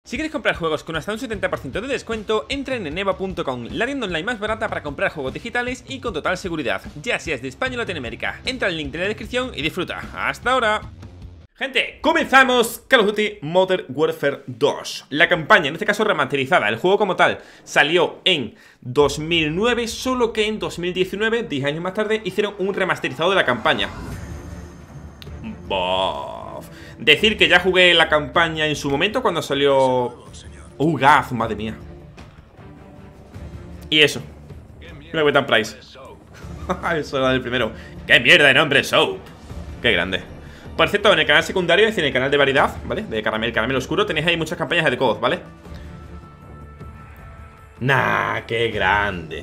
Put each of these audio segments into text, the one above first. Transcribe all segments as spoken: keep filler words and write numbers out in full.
Si queréis comprar juegos con hasta un setenta por ciento de descuento, entren en eneba punto com, la tienda online más barata para comprar juegos digitales y con total seguridad, ya seas de España o Latinoamérica. Entra al link en la descripción y disfruta. ¡Hasta ahora! Gente, comenzamos Call of Duty Modern Warfare dos. La campaña, en este caso remasterizada. El juego como tal salió en dos mil nueve, solo que en dos mil diecinueve, diez años más tarde, hicieron un remasterizado de la campaña. Bof. Decir que ya jugué la campaña en su momento cuando salió... ¡Uh, Gaz! Madre mía. Y eso. Mira Wetan Price. Eso era del primero. ¡Qué mierda de nombre, Soap! ¡Qué grande! Por cierto, en el canal secundario, es decir, en el canal de variedad, ¿vale? De caramel, caramelo oscuro, tenéis ahí muchas campañas de The Code, ¿vale? ¡Nah! ¡Qué grande!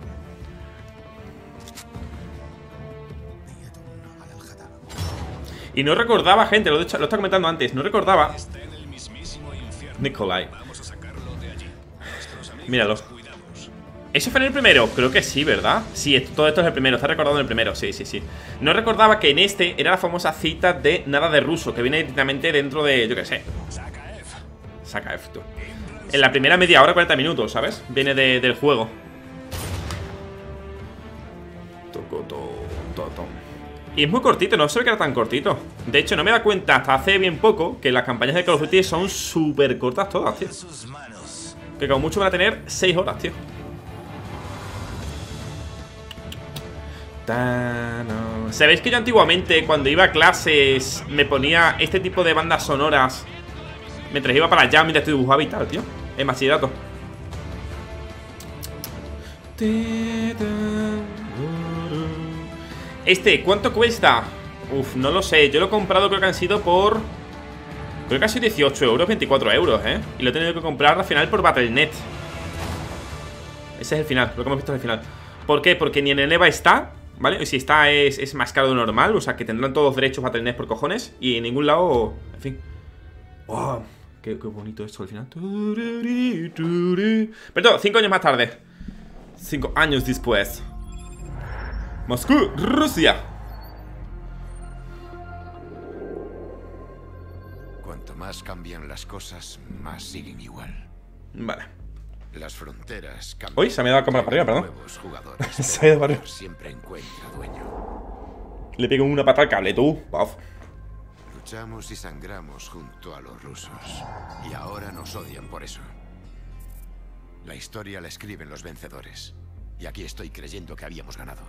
Y no recordaba, gente, lo, he hecho, lo estaba comentando antes. No recordaba Nikolai. Míralo. ¿Eso fue en el primero? Creo que sí, ¿verdad? Sí, esto, todo esto es el primero, está recordado en el primero. Sí, sí, sí. No recordaba que en este era la famosa cita de nada de ruso, que viene directamente dentro de, yo qué sé, Sakaev, tú. En la primera media hora, cuarenta minutos, ¿sabes? Viene de, del juego. Y es muy cortito, no se ve que era tan cortito. De hecho, no me da cuenta hasta hace bien poco que las campañas de Call of Duty son súper cortas todas, tío. Que como mucho van a tener seis horas, tío. ¿Sabéis que yo antiguamente, cuando iba a clases, me ponía este tipo de bandas sonoras mientras iba para allá, mientras dibujaba y tal, tío? En bachillerato. Este, ¿cuánto cuesta? Uf, no lo sé, yo lo he comprado, creo que han sido por... Creo que ha sido dieciocho euros, veinticuatro euros, ¿eh? Y lo he tenido que comprar al final por Battle punto net. Ese es el final, lo que hemos visto es el final. ¿Por qué? Porque ni en el EVA está, ¿vale? Y si está es, es más caro de lo normal, o sea que tendrán todos derechos Battle punto net por cojones. Y en ningún lado, en fin. ¡Wow! Qué, qué bonito esto al final. Perdón, cinco años más tarde. Cinco años después. Moscú, Rusia. Cuanto más cambian las cosas, más siguen igual. Vale. Las fronteras cambian. Uy, se me ha ido la cámara para arriba, perdón. Nuevos jugadores, se ha ido para arriba. Siempre encuentra dueño. Le pego una pata al cable, tú. Puff. Luchamos y sangramos junto a los rusos. Y ahora nos odian por eso. La historia la escriben los vencedores. Y aquí estoy creyendo que habíamos ganado.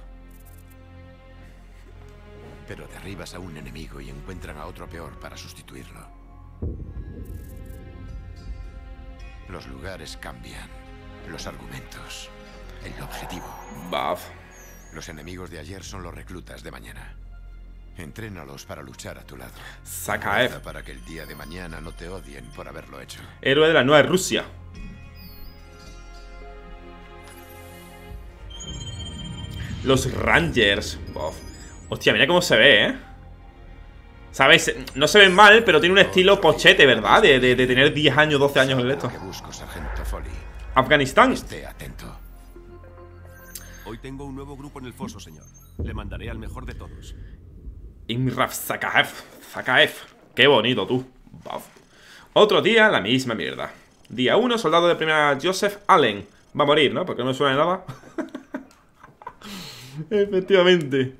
Pero derribas a un enemigo y encuentran a otro peor para sustituirlo. Los lugares cambian, los argumentos, el objetivo. Buff. Los enemigos de ayer son los reclutas de mañana. Entrénalos para luchar a tu lado. Sakaev. Para que el día de mañana no te odien por haberlo hecho. Héroe de la nueva Rusia. Los Rangers. Buff. Hostia, mira cómo se ve, ¿eh? ¿Sabes? No se ven mal, pero tiene un estilo pochete, ¿verdad? De, de, de tener diez años, doce años en esto. Afganistán. Esté atento. Hoy tengo un nuevo grupo en el foso, señor. Le mandaré al mejor de todos. Imraf Sakaev. Sakaev. Qué bonito, tú. Buff. Otro día, la misma mierda. Día uno, soldado de primera Joseph Allen. Va a morir, ¿no? Porque no me suena de nada. Efectivamente.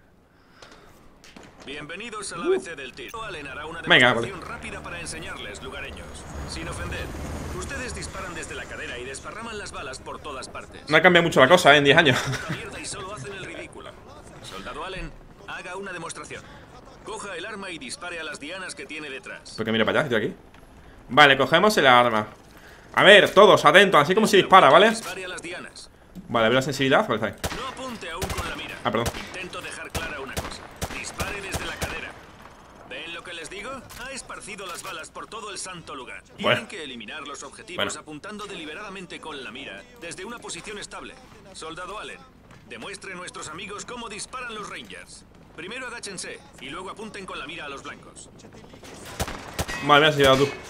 Bienvenidos al A B C del tiro. Allen hará una Venga, demostración vale. rápida para enseñarles, lugareños. Sin ofender. Ustedes disparan desde la cadera y desparraman las balas por todas partes. No ha cambiado mucho la cosa, ¿eh? En diez años. Mierda y solo hacen el ridículo. Soldado Allen, haga una demostración. Coja el arma y dispare a las dianas que tiene detrás. Porque mira para allá, estoy aquí. Vale, cogemos el arma. A ver, todos, atentos, así como se dispara, ¿vale? Dispare a las dianas. Vale, a ver la sensibilidad, vale, está bien. No apunte aún con la mira. Ah, perdón. Intento dejar clara una cosa. Dispare desde la cadera. ¿Ven lo que les digo? Ha esparcido las balas por todo el santo lugar. Tienen Bueno. que eliminar los objetivos Bueno. apuntando deliberadamente con la mira desde una posición estable. Soldado Allen, demuestre a nuestros amigos cómo disparan los Rangers. Primero agáchense y luego apunten con la mira a los blancos. Vale, me has llevado tú.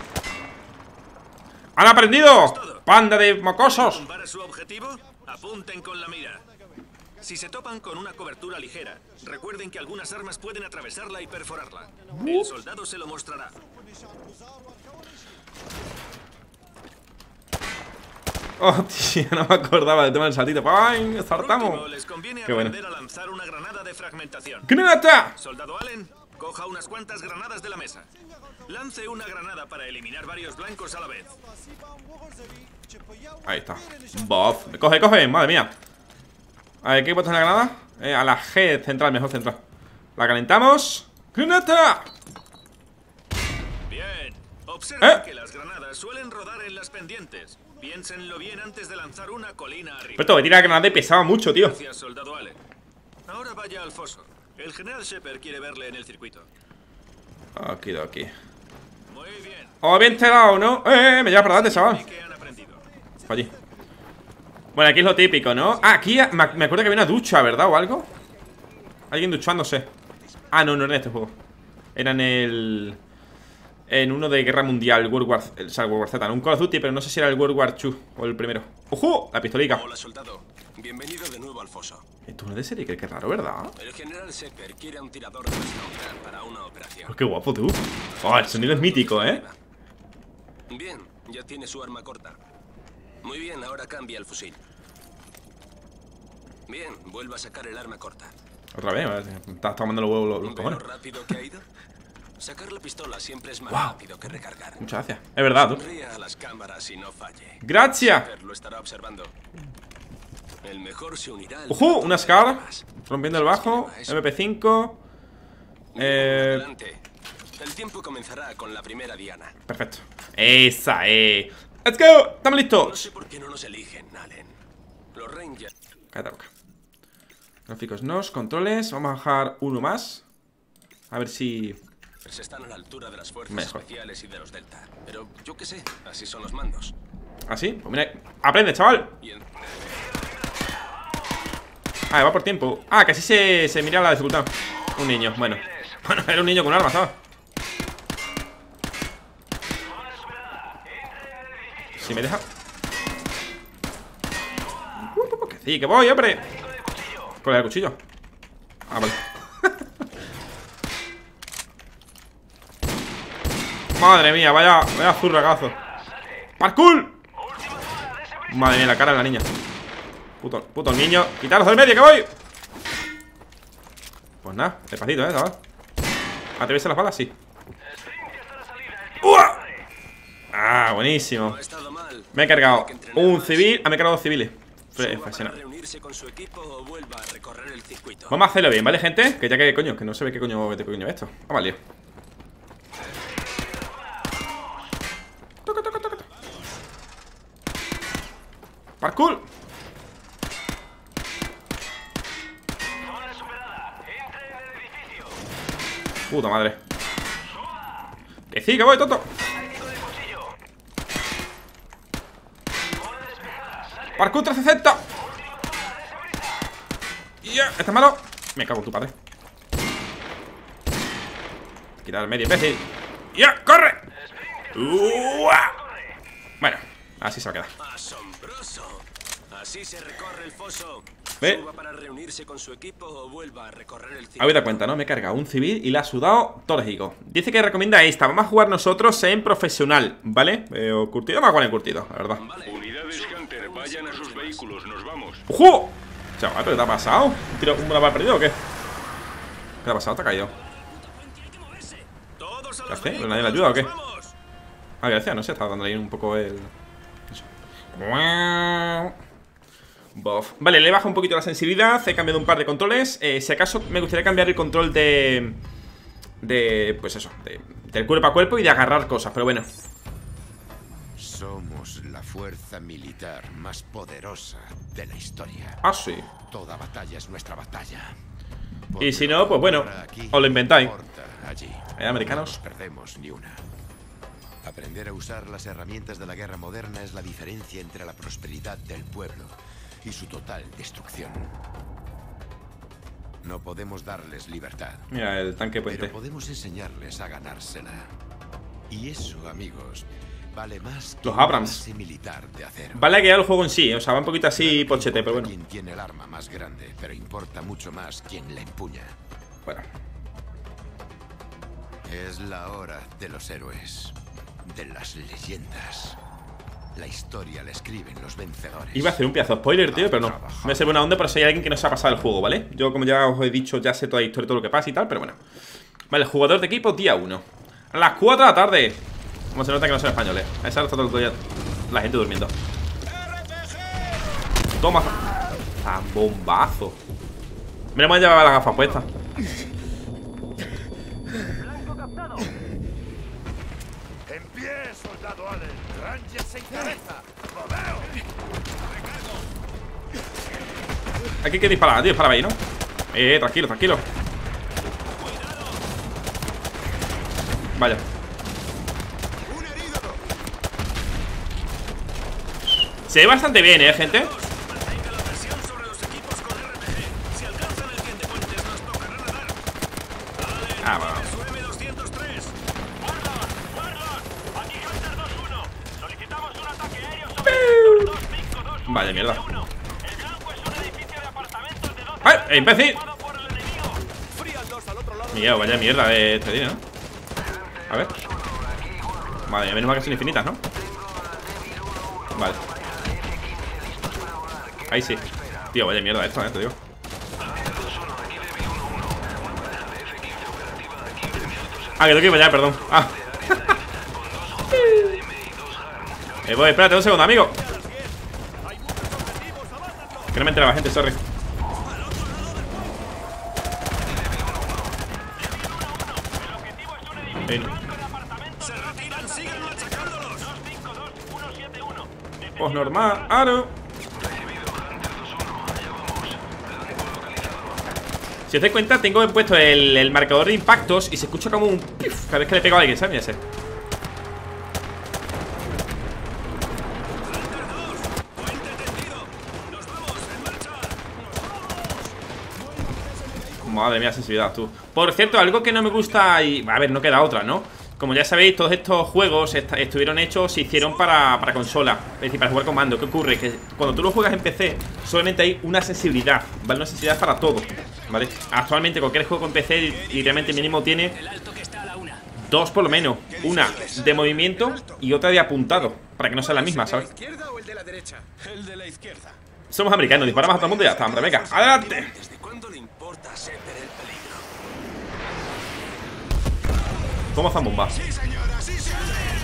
¡Han aprendido! ¡Panda de mocosos! ¿Para su objetivo? Apunten con la mira. Si se topan con una cobertura ligera, recuerden que algunas armas pueden atravesarla y perforarla. El soldado se lo mostrará. Oh, tío, no me acordaba del tema del saltito. ¡Ay! Por ¡Saltamos! último, les conviene Qué bueno. aprender a lanzar una granada de fragmentación. ¡Granata! Soldado Allen, coja unas cuantas granadas de la mesa. Lance una granada para eliminar varios blancos a la vez. Ahí está. Bof. Coge, coge. Madre mía. A ver, ¿qué he puesto en la granada? Eh, a la G central, mejor central. La calentamos. ¡Granata! Bien. Observen ¿Eh? que las granadas suelen rodar en las pendientes. Piénsenlo bien antes de lanzar una colina arriba. Pero esto que tira la granada y pesaba mucho, tío. Gracias, soldado Allen. Ahora vaya al foso. El general Shepard quiere verle en el circuito. Aquí, aquí. Muy bien. Oh, bien tirado, ¿no? Eh, me lleva para adelante, chaval. ¿Y qué han aprendido? Para allí. Bueno, aquí es lo típico, ¿no? Ah, aquí me me acuerdo que había una ducha, ¿verdad? ¿O algo? Alguien duchándose. Ah, no, no era en este juego. Era en el... En uno de Guerra Mundial, World War... O sea, World War Z, no, un Call of Duty, pero no sé si era el World War dos o el primero. ¡Ojo! La pistolica. Hola, soldado. Bienvenido de nuevo al foso. Esto no es de serie, que es raro, ¿verdad? El general Shepard quiere a un tirador de Snowden para una operación. Pues qué guapo, tú. Oh, el sonido es mítico, ¿eh? Bien, ya tiene su arma corta. Muy bien, ahora cambia el fusil. Bien, vuelva a sacar el arma corta. Otra vez, me estás tomando los huevos los, los ¿Ve cojones. lo rápido que ha ido? Sacar la pistola siempre es más Wow. rápido que recargar. Muchas gracias. Es verdad, tú. Sonría a las cámaras y no falle. ¡Gracias! Shepard lo estará observando. El mejor se unirá al ¡Ojo! pelotón Una de Scar. armas. Rompiendo el bajo. M P cinco. Eh... Adelante. El tiempo comenzará con la primera diana. Perfecto. Esa, eh. ¡Let's go! ¡Estamos No listos! sé por qué no nos eligen, Allen. Los Rangers Cállate la boca. Gráficos nos, controles. Vamos a bajar uno más. A ver si... están a la altura de las fuerzas Mejor. especiales y de los Delta. Pero yo qué sé, así son los mandos. ¿Así? Pues mira, aprende, chaval. Y en- Ah, va por tiempo. Ah, que así se, se mira la dificultad. Un niño, bueno. Bueno, era un niño con armas, ¿sabes? Si me deja. Uh, que sí, que voy, hombre. Con el cuchillo. Ah, vale. Madre mía, vaya, vaya zurragazo. ¡Parkour! Madre mía, la cara de la niña. Puto, puto niño. ¡Quitaros del medio, que voy! Pues nada, despacito, eh, chaval. ¿Atreverse las balas? Sí. ¡Uah! Ah, buenísimo. No ha estado mal. Me he cargado Tiene que entrenar un más. civil. Ah, me he cargado dos civiles. Suba para Fascinante. reunirse con su equipo o vuelva a recorrer el circuito. Vamos a hacerlo bien, ¿vale, gente? Que ya que coño, que no se ve qué coño, qué coño es esto. Vamos al lío. Toca, toca, toca, toca. Parkour. Puta madre. Que sí, que voy, tonto. Parkour trescientos sesenta. Ya, este es malo. Me cago en tu padre. Quitar el medio, imbécil. ¡Ya! ¡Corre! ¡Uah! Bueno, así se va a quedar. Asombroso. Así se recorre el foso. Ve. Suba para reunirse con su equipo o vuelva a recorrer el circuito. Habéis dado cuenta, ¿no? Me he cargado un civil y le ha sudado todo el hocico. Dice que recomienda esta. Vamos a jugar nosotros en profesional, ¿vale? Eh, o curtido, vamos a jugar en curtido, la verdad. Vale. Unidades Hunter, vayan a sus vehículos, nos vamos. ¡Ojo! Chaval, ¿pero te ha pasado? ¿Un tiro, un bala perdido o qué? ¿Qué te ha pasado? ¿Te ha caído? Todos a ¿Qué los hace? vehículos, ¿Nadie le ayuda o qué? ¡vamos! Ah, gracias, no sé, estaba dando ahí un poco el... Eso. Bof. Vale, le he bajado un poquito la sensibilidad. He cambiado un par de controles. eh, Si acaso me gustaría cambiar el control de... De... Pues eso, de, del cuerpo a cuerpo y de agarrar cosas, pero bueno. Somos la fuerza militar más poderosa de la historia. Ah, sí. Toda batalla es nuestra batalla. Y si no, pues bueno, Ahora aquí, os lo inventáis. importa allí. Eh, americanos. No nos perdemos ni una. Aprender a usar las herramientas de la guerra moderna es la diferencia entre la prosperidad del pueblo y su total destrucción. No podemos darles libertad, Mira, el tanque puente. pero podemos enseñarles a ganársela. Y eso, amigos, vale más que Los una Abrams. base militar de acero. Vale que ya el juego en sí, o sea, va un poquito así Claro que pochete, pero importa bueno. quién tiene el arma más grande, pero importa mucho más quién la empuña. Bueno. Es la hora de los héroes, de las leyendas. La historia la escriben los vencedores. Iba a hacer un pedazo de spoiler, tío, pero no. Me voy a hacer buena onda, pero si hay alguien que no se ha pasado el juego, ¿vale? Yo, como ya os he dicho, ya sé toda la historia, todo lo que pasa y tal, pero bueno. Vale, jugador de equipo, día uno. A las cuatro de la tarde. Como se nota que no son españoles. A esa hora está todo el día la gente durmiendo. Toma. ¡Tan bombazo! Me hemos llevado las gafas puestas. En pie, soldado Allen. Ranger se encabeza. ¡Rodeo! Aquí hay que disparar, tío, dispara ahí, ¿no? Eh, tranquilo, tranquilo. Vaya. Se ve bastante bien, ¿eh, gente? Mantenga la presión sobre los equipos con R P G. Si alcanzan el diente puentes, nos tocará nadar. Allen, Ah, bueno. su M doscientos tres. Warlord, Warlord. Aquí Hunter dos uno. Solicitamos un ataque aéreo sobre el dos cinco dos uno. Vaya mierda. El blanco es un edificio de apartamentos de dos. ¡Ay, eh, imbécil! Ocupado por el enemigo. Fría dos al otro lado. Miguel, vaya mierda de este día, ¿no? A ver. Vale, menos mal que son infinitas, ¿no? Vale. Ahí sí. Tío, vaya mierda esto, eh, te digo. Ah, que tengo que ir para allá, perdón. Ah. eh, voy, espérate un segundo, amigo. Que no me enteraba, gente, sorry. Eh, no. Se retiran, sigan machacándolos. Pues normal, aro. Si os dais cuenta, tengo puesto el, el marcador de impactos y se escucha como un pif cada vez que le pego a alguien, ¿sabes? Mira ese. Madre mía, sensibilidad, tú. Por cierto, algo que no me gusta y... A ver, no queda otra, ¿no? Como ya sabéis, todos estos juegos est estuvieron hechos, se hicieron para, para consola. Es decir, para jugar con mando. ¿Qué ocurre? Que cuando tú lo juegas en P C, solamente hay una sensibilidad, ¿vale? Una sensibilidad para todo, ¿vale? Actualmente cualquier juego en P C literalmente mínimo tiene dos por lo menos. Una de movimiento y otra de apuntado, para que no sea la misma, ¿sabes? ¿El de la izquierda o el de la derecha? El de la izquierda. Somos americanos, disparamos a todo el mundo y ya está, hombre, venga, adelante. ¿Desde cuándo le importa ser el peligro? Toma zambomba. Sí, señora, sí, señora.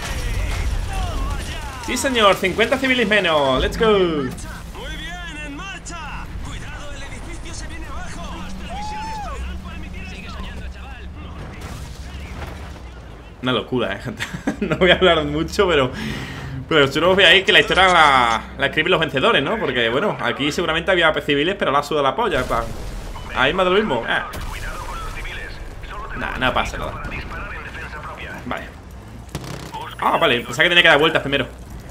Sí, señor, cincuenta civiles menos, let's go. Muy bien, en marcha. Cuidado, el edificio se viene abajo. Las televisiones podrán permitir. Sigue soñando, chaval. Una locura, eh, gente. No voy a hablar mucho, pero Pero yo no os veáis que la historia la, la escriben los vencedores, ¿no? Porque, bueno, aquí seguramente había civiles, pero la suda la polla, en plan. Ahí más de lo mismo, eh. Nah, no pasa nada. Vale. Ah, vale, pensaba que tenía que dar vueltas primero.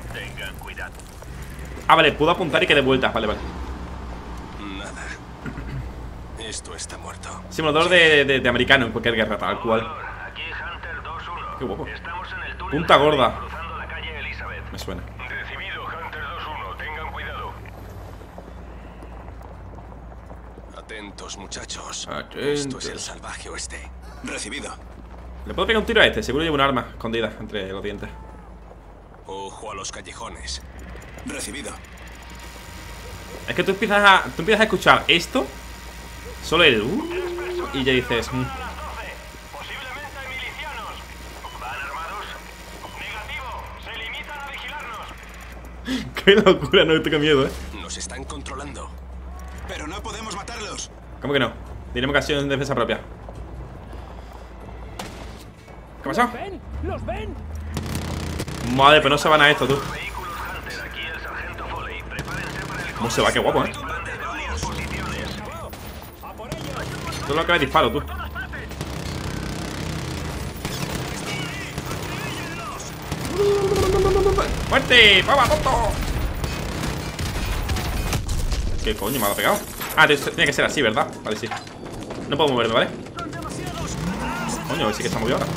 Ah, vale, puedo apuntar y que dé vueltas, vale, vale. Nada. Esto está muerto. Simulador de, de, de americano en cualquier guerra, tal cual. Aquí Hunter dos uno. Qué guapo. Estamos en el túnel Punta gorda. cruzando la calle Elizabeth. Me suena. Recibido, Hunter dos uno. Tengan cuidado. Atentos, muchachos. Atentos. Esto es el salvaje oeste. Recibido. Le puedo pegar un tiro a este, seguro lleva un arma escondida entre los dientes. Ojo a los callejones. Recibido. Es que tú empiezas a, tú empiezas a escuchar esto, solo el uh, y ya dices mm. Posiblemente milicianos. ¿Van armados? Negativo. Se limitan a vigilarnos. Qué locura, no, tengo miedo, eh. Nos están controlando. Pero no podemos matarlos. ¿Cómo que no? Diremos que ha sido en defensa propia. ¿Qué pasó? ven? ¿Los ven? Madre, pero no se van a esto, tú. Vehículos Hunter, aquí el sargento Foley. Prepárense para el ¿Cómo se va? Qué guapo, eh. combate de varias posiciones. Todo lo que me disparo, tú. ¡Muerte! ¡Vamos, tonto! ¿Qué coño me ha pegado? Ah, tiene que ser así, ¿verdad? Vale, sí. No puedo moverme, ¿vale? Coño, sí que se ha movido ahora.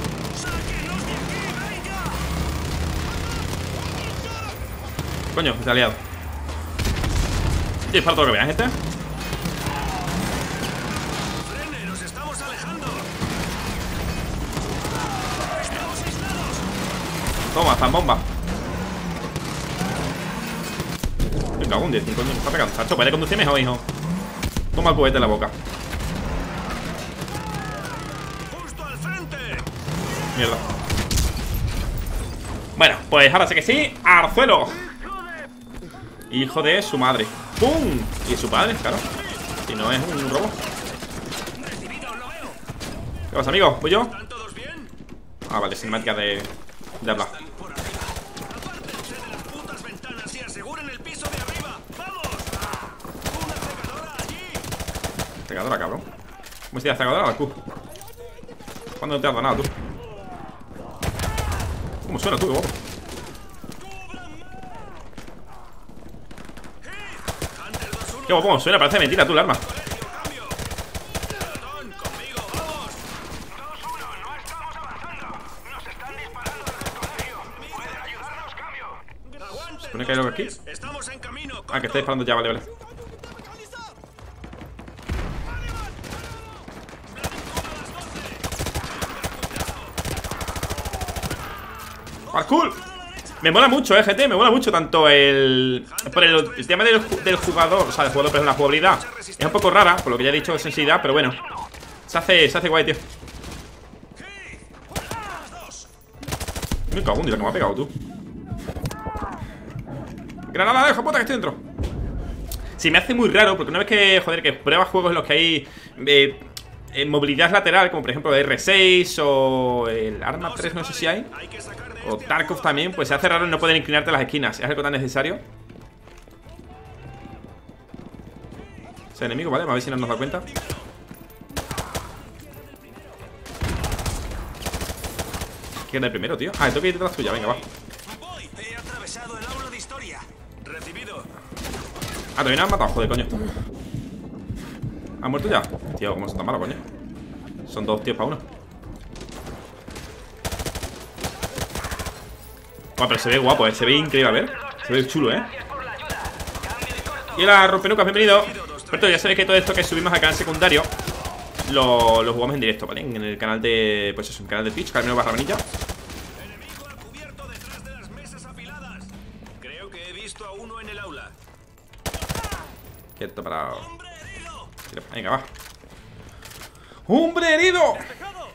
Coño, se ha liado. Disparo todo lo que vean, gente. ¡Frene! ¡Nos estamos alejando! ¡Estamos aislados! Toma, zambomba. Me cago en diez, coño, me está pegando. Chacho, puede conducir mejor, hijo. Toma el cohete en la boca. ¡Justo al frente! Mierda. Bueno, pues ahora sí que sí. ¡Arzuelo! Hijo de su madre. ¡Pum! Y su padre, claro. Si no es un robo. ¿Qué pasa, amigo? ¿Voy yo? ¿Están todos bien? Ah, vale, cinemática de... De hablar. Por arriba. Apártense de las putas ventanas y aseguren el piso de arriba. ¡Vamos! ¡Una secadora allí! Cegadora, cabrón. ¿Cómo se llama cegadora? La Q. ¿Cuándo no te has dado nada, tú? ¿Cómo suena tú, guapo? Hunter dos uno. Qué guapo, ¿cómo suena? Parece mentira tú el arma. Colegio, cambio. Pelotón, conmigo, vamos. dos uno, no estamos avanzando. Nos están disparando desde el colegio. ¿Pueden ayudarnos, cambio? Aguanten. ¿Supone que hay algo aquí? dos, tres. Estamos en camino. Ah, que está disparando ya, vale, vale. ¡Parkour! Me mola mucho, eh, G T, me mola mucho tanto el... Por el, el tema del, del jugador, o sea, del jugador, pero la jugabilidad es un poco rara, por lo que ya he dicho de sensibilidad, pero bueno. Se hace, se hace guay, tío. Me cago en Dios, que me ha pegado, tú. Granada, deja puta, que estoy dentro. Sí, me hace muy raro, porque una vez que, joder, que pruebas juegos en los que hay eh, eh, movilidad lateral, como por ejemplo el R seis o el Arma tres, no sé si hay, o Tarkov también, pues se hace raro no poder inclinarte a las esquinas. ¿Es algo tan necesario? Ese enemigo, ¿vale? A ver si no nos da cuenta. ¿Quién es el primero, tío? Ah, tengo que ir detrás tuya, venga, va. He atravesado el aula de historia. Recibido. Ah, todavía no han matado, joder, coño. ¿Han muerto ya? Tío, ¿cómo son tan malos, coño? Son dos tíos para uno. Bueno, pero se ve guapo, eh. Se ve increíble, a ver. Se ve chulo, eh. Y hola, Rompenucas, bienvenido. Pero ya sabéis que todo esto que subimos al canal secundario Lo, lo jugamos en directo, ¿vale? En el canal de... Pues eso, en el canal de Twitch, Carmelo barra Vanilla. Enemigo al cubierto detrás de las mesas apiladas. Creo que he visto a uno en el aula. Quieto, parado. ¡Hombre herido! Venga, va. ¡Hombre herido! ¡Despejado!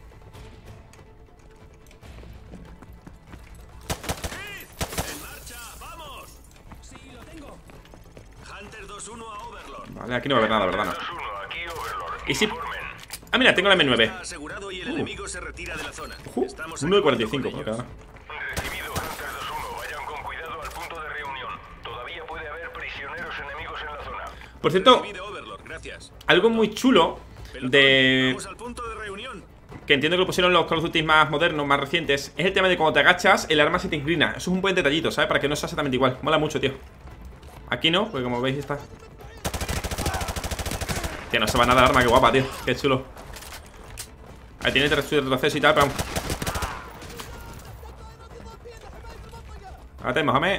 ¡En marcha! ¡Vamos! Sí, lo tengo. Hunter dos uno a Overlord. Vale, aquí no va a haber nada, ¿verdad? No. dos uno, aquí Overlord. Y si... Informen. Ah, mira, tengo la M nueve. Está asegurado y el enemigo se retira de la zona. Uh, Estamos uno de en cuarenta y cinco, contacto por con cada. ellos. Recibido, Hunter dos uno. Vayan con cuidado al punto de reunión. Todavía puede haber prisioneros enemigos en la zona. Por cierto, Recibido, Overlord, gracias. algo muy chulo Pelotón, de... Vamos al punto de reunión. Que entiendo que lo pusieron los Call of Duty más modernos, más recientes. Es el tema de cuando te agachas, el arma se te inclina. Eso es un buen detallito, ¿sabes? Para que no sea exactamente igual. Mola mucho, tío. Aquí no, porque como veis está... Tío, no se va nada el arma, qué guapa, tío. Qué chulo. Ahí tiene retroceso y tal, pero... Hágate, Mohamed.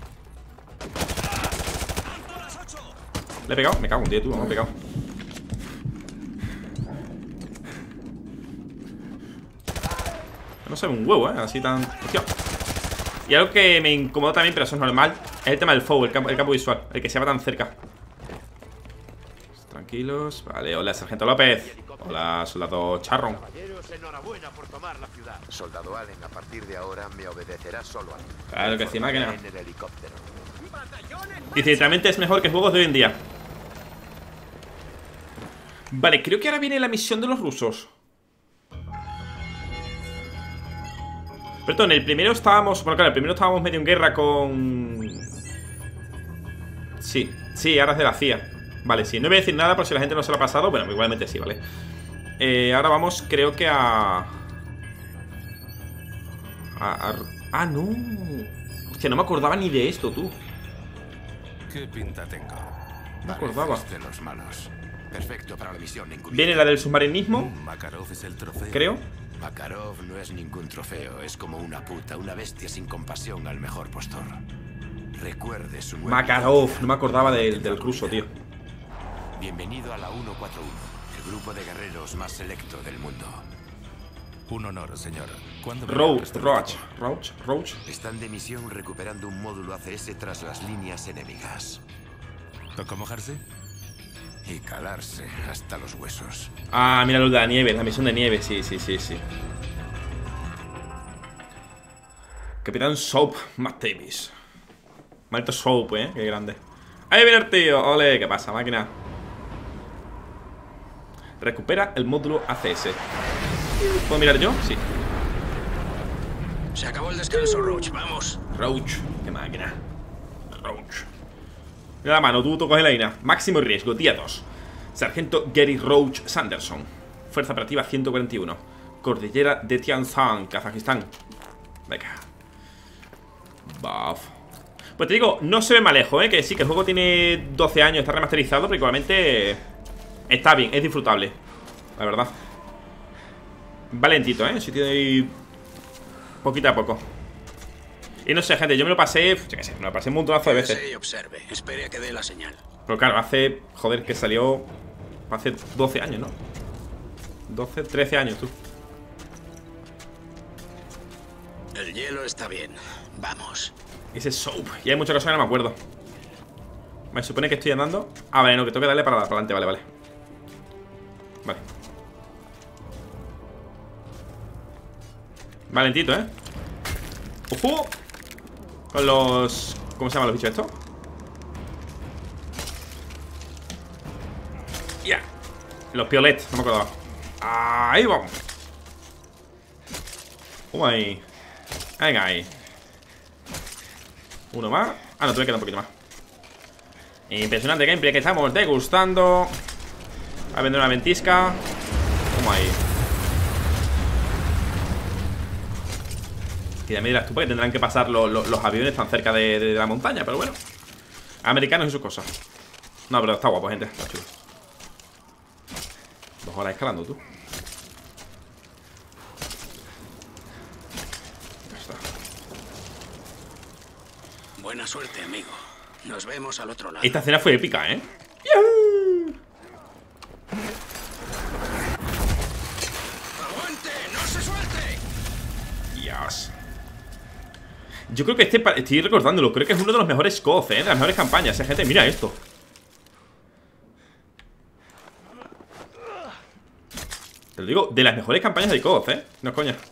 ¿Le he pegado? Me cago en tío, tú, me he pegado. No se ve un huevo, ¿eh? Así tan... Hostia. Y algo que me incomoda también, pero eso es normal, es el tema del foul, el campo, el campo visual. El que se va tan cerca. Tranquilos. Vale, hola, Sargento López. Hola, soldado Charron. Caballeros, enhorabuena por tomar la ciudad. Soldado Allen, a partir de ahora me obedecerá solo a mí. Claro que sí, máquina. En el helicóptero. Dice, literalmente es mejor que juegos de hoy en día. Vale, creo que ahora viene la misión de los rusos. Perdón, el primero estábamos... Bueno, claro, el primero estábamos medio en guerra con... Sí, sí, ahora es de la C I A. Vale, sí, no voy a decir nada por si la gente no se lo ha pasado. Bueno, igualmente sí, vale. eh, Ahora vamos, creo que a... a, a... Ah, no. Hostia, no me acordaba ni de esto, tú. ¿Qué pinta tengo? No me acordaba. Pareces de los malos. Perfecto para la misión encubierta. Viene la del submarinismo, Makarov es el trofeo. creo. Makarov no es ningún trofeo, es como una puta, una bestia sin compasión al mejor postor. Recuerde su nuevo... Makarov, no me acordaba del, del ruso, tío. Bienvenido a la ciento cuarenta y uno, el grupo de guerreros más selecto del mundo. Un honor, señor. ¿Cuándo Roach, Roach, Roach, Roach. Están de misión recuperando un módulo A C S tras las líneas enemigas. ¿Toca mojarse? Y calarse hasta los huesos. Ah, mira lo de la nieve, la misión de nieve, sí, sí, sí, sí. Capitán Soap, Matt Davis. Maldito Soap, eh, qué grande. Ahí viene el tío, ole, ¿qué pasa, máquina? Recupera el módulo A C S. ¿Puedo mirar yo? Sí. Se acabó el descanso, Roach, vamos. Roach, qué máquina. Roach. Mira la mano, tú, tú coge la ina. Máximo riesgo, día dos. Sargento Gary Roach Sanderson. Fuerza operativa ciento cuarenta y uno. Cordillera de Tianzan, Kazajistán. Venga. Buff. Pues te digo, no se ve más lejos, ¿eh? Que sí, que el juego tiene doce años, está remasterizado, pero igualmente está bien, es disfrutable. La verdad. Va lentito, ¿eh? Si tiene ahí poquito a poco. Y no sé, gente, yo me lo pasé, yo qué sé, me lo pasé un montonazo de veces. Y observe, espere a que dé la señal. Pero claro, hace, joder, que salió hace doce años, ¿no? doce, trece años, tú. El hielo está bien, vamos. Ese Soap, y hay muchas cosas que no me acuerdo. Me supone que estoy andando. Ah, vale, no, que tengo que darle para, para adelante, vale, vale. Vale. Valentito, ¿eh? ¡Ojo! Con los... ¿Cómo se llaman los bichos estos? Ya yeah. Los piolet, no me acuerdo. Ahí vamos. Vamos ahí. Venga ahí. Uno más. Ah, no, todavía queda un poquito más. Impresionante gameplay que estamos degustando. Va a vender una ventisca. Vamos ahí. Y ya me dirás tú porque tendrán que pasar lo, lo, los aviones tan cerca de, de, de la montaña. Pero bueno, americanos y sus cosas. No, pero está guapo, gente, está chulo. Dos horas escalando, tú. Ya está. Buena suerte, amigo. Nos vemos al otro lado. Esta escena fue épica, ¿eh? ¡Aguante! ¡No se suelte! Dios. Yo creo que este, estoy recordándolo, creo que es uno de los mejores C O D, ¿eh? De las mejores campañas, ¿eh, gente? Mira esto. Te lo digo, de las mejores campañas de C O D, ¿eh? No es coña.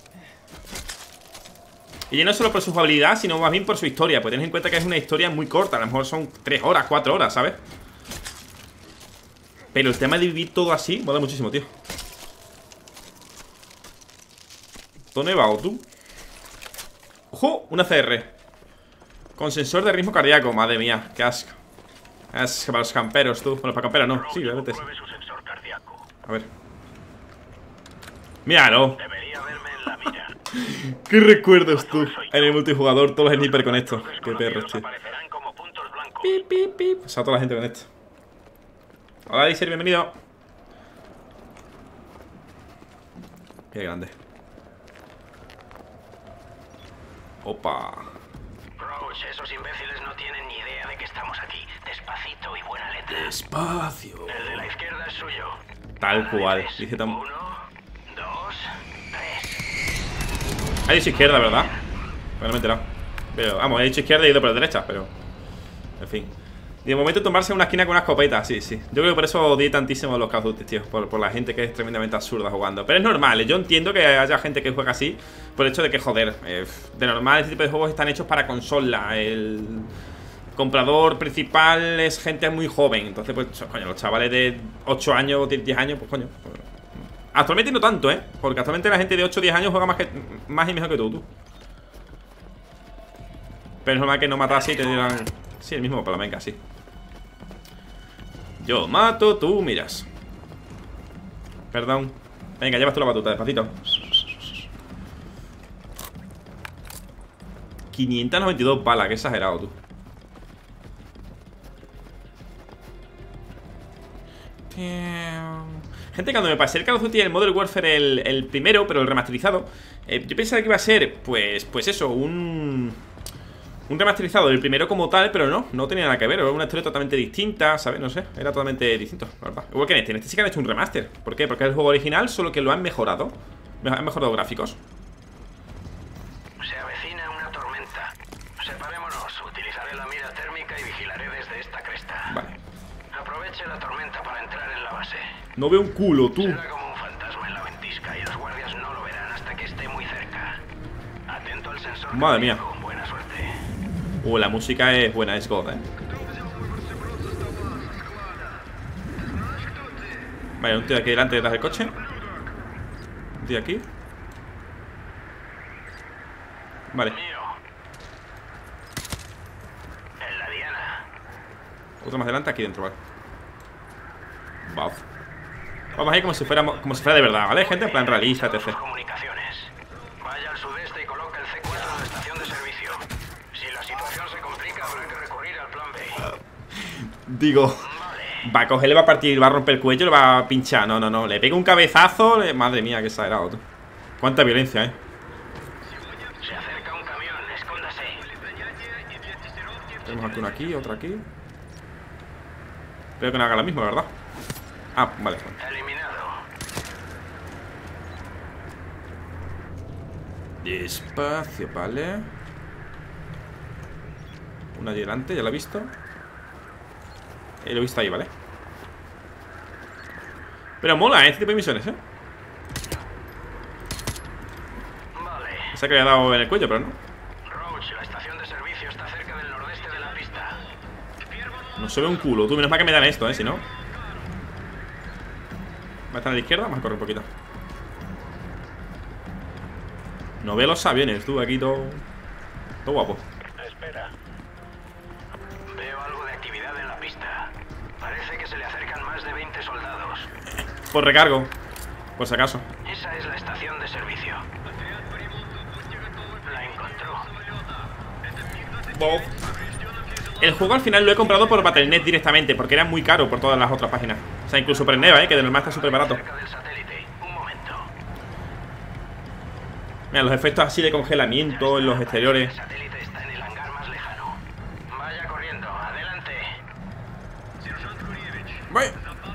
Y ya no solo por su jugabilidad, sino más bien por su historia. Pues tened en cuenta que es una historia muy corta. A lo mejor son tres horas, cuatro horas, ¿sabes? Pero el tema de vivir todo así mola muchísimo, tío. ¿Todo nevado, tú? ¡Ojo! Una C R con sensor de ritmo cardíaco. Madre mía, qué asco. Es para los camperos, tú. Bueno, para camperos no. Sí, realmente sí. A ver. Míralo. Debería verme en la mira. ¿Qué recuerdos tú? En el multijugador, todos los sniper con esto. Qué perros, tío. Aparecerán como puntos blancos. Pip, pip, pip. O sea, toda la gente con esto. Hola, Dicer, bienvenido. Qué grande. Opa. Roach, esos imbéciles no tienen ni idea de que estamos aquí. Despacito y buena letra. Despacio. El de la izquierda es suyo. Tal cual. Dice tan... Uno, dos, tres. Ha dicho izquierda, ¿verdad? Bueno, no me he enterado. Pero, vamos, he dicho izquierda y he ido por la derecha, pero... En fin. Y de momento tomarse una esquina con una escopeta, sí, sí. Yo creo que por eso odié tantísimo los Call of Duty, tío. Por, por la gente que es tremendamente absurda jugando. Pero es normal, ¿eh? Yo entiendo que haya gente que juega así por el hecho de que, joder, eh, de normal este tipo de juegos están hechos para consola. El comprador principal es gente muy joven. Entonces, pues, coño, los chavales de ocho años, diez años, pues, coño. Pues, actualmente no tanto, ¿eh? Porque actualmente la gente de ocho o diez años juega más, que, más y mejor que tú, tú. Pero es normal que no matase y te dirán... Sí, el mismo para la venga, sí. Yo mato, tú miras. Perdón. Venga, llevas tú la batuta, despacito. quinientas noventa y dos balas, qué exagerado, tú. Gente, cuando me pasé el Call of Duty, el Modern Warfare, el, el primero, pero el remasterizado, eh, yo pensaba que iba a ser, pues, pues eso, un... Un remasterizado del primero como tal, pero no, no tenía nada que ver. Era una historia totalmente distinta, ¿sabes? No sé, era totalmente distinto, la verdad. Igual que en este, en este sí que han hecho un remaster. ¿Por qué? Porque es el juego original, solo que lo han mejorado. Han mejorado gráficos. Se avecina una tormenta. Separémonos. Utilizaré la mira térmica y vigilaré desde esta cresta. Vale. Aproveche la tormenta para entrar en la base. No veo un culo, tú. Será como un fantasma en la ventisca y los guardias no lo verán hasta que esté muy cerca. Atento al sensor. Madre mía. Con buena suerte. Uh, la música es buena, es god, eh. Vale, un tío aquí delante detrás del coche. Un tío aquí. Vale. Mío. En la diana. Otro más adelante, aquí dentro, vale. Vamos. Vamos ahí como si fuéramos, como si fuera de verdad, ¿vale? Gente en plan realista, etcétera. Comunicaciones. Vaya al sudeste y coloca el C cuatro en la estación de servicio. Si la situación se complica, habrá que recurrir al plan B. Digo, va a coger, le va a partir, va a romper el cuello, le va a pinchar. No, no, no. Le pega un cabezazo. Le... Madre mía, qué exagerado, tú. Cuánta violencia, eh. Se acerca un camión, escóndase. Tenemos aquí uno aquí, otro aquí. Creo que no haga lo mismo, ¿verdad? Ah, vale. Eliminado. Despacio, vale. Una allí delante, ya lo he visto. Eh, lo he visto ahí, ¿vale? Pero mola, ¿eh? Este tipo de misiones, ¿eh? Vale. Pensaba que había dado en el cuello, pero no. Roach, la estación de servicio está cerca del nordeste de la pista. No se ve un culo, tú. Menos mal que me dan esto, ¿eh? Si no. Va a estar a la izquierda, vamos a correr un poquito. No veo los aviones, tú, aquí todo. Todo guapo. Espera. Veo algo de actividad en la pista. Parece que se le acercan más de veinte soldados. Por recargo, por si acaso. Esa es la estación de servicio. La encontró. Bob. El juego al final lo he comprado por Battle punto net directamente, porque era muy caro por todas las otras páginas. O sea, incluso por Neva, eh, que de normal está súper barato. Cerca del satélite. Un momento. Mira, los efectos así de congelamiento en los exteriores. El satélite está en el hangar más lejano. Vaya corriendo, adelante. Voy.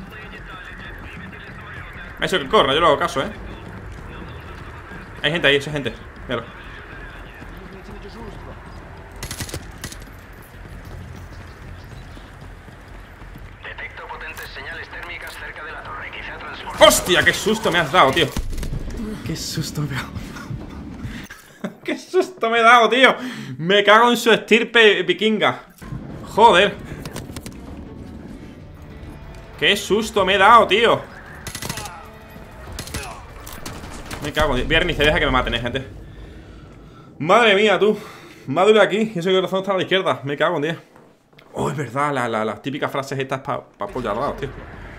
Eso que corra, yo lo hago caso, eh. Hay gente ahí, esa gente. Míralo. Detecto potentes señales térmicas cerca de la torre. Quizá transporte. ¡Hostia! ¡Qué susto me has dado, tío! ¡Qué susto me ha dado! ¡Qué susto me he dado, tío! Me cago en su estirpe vikinga. Joder. ¡Qué susto me he dado, tío! Me cago, tío. Voy a reiniciar, deja que me maten, eh, gente. Madre mía, tú. Madre aquí. Y eso que el corazón está a la izquierda. Me cago, tío. Oh, es verdad, la, la, las típicas frases estas para pa apoyar al lado, tío.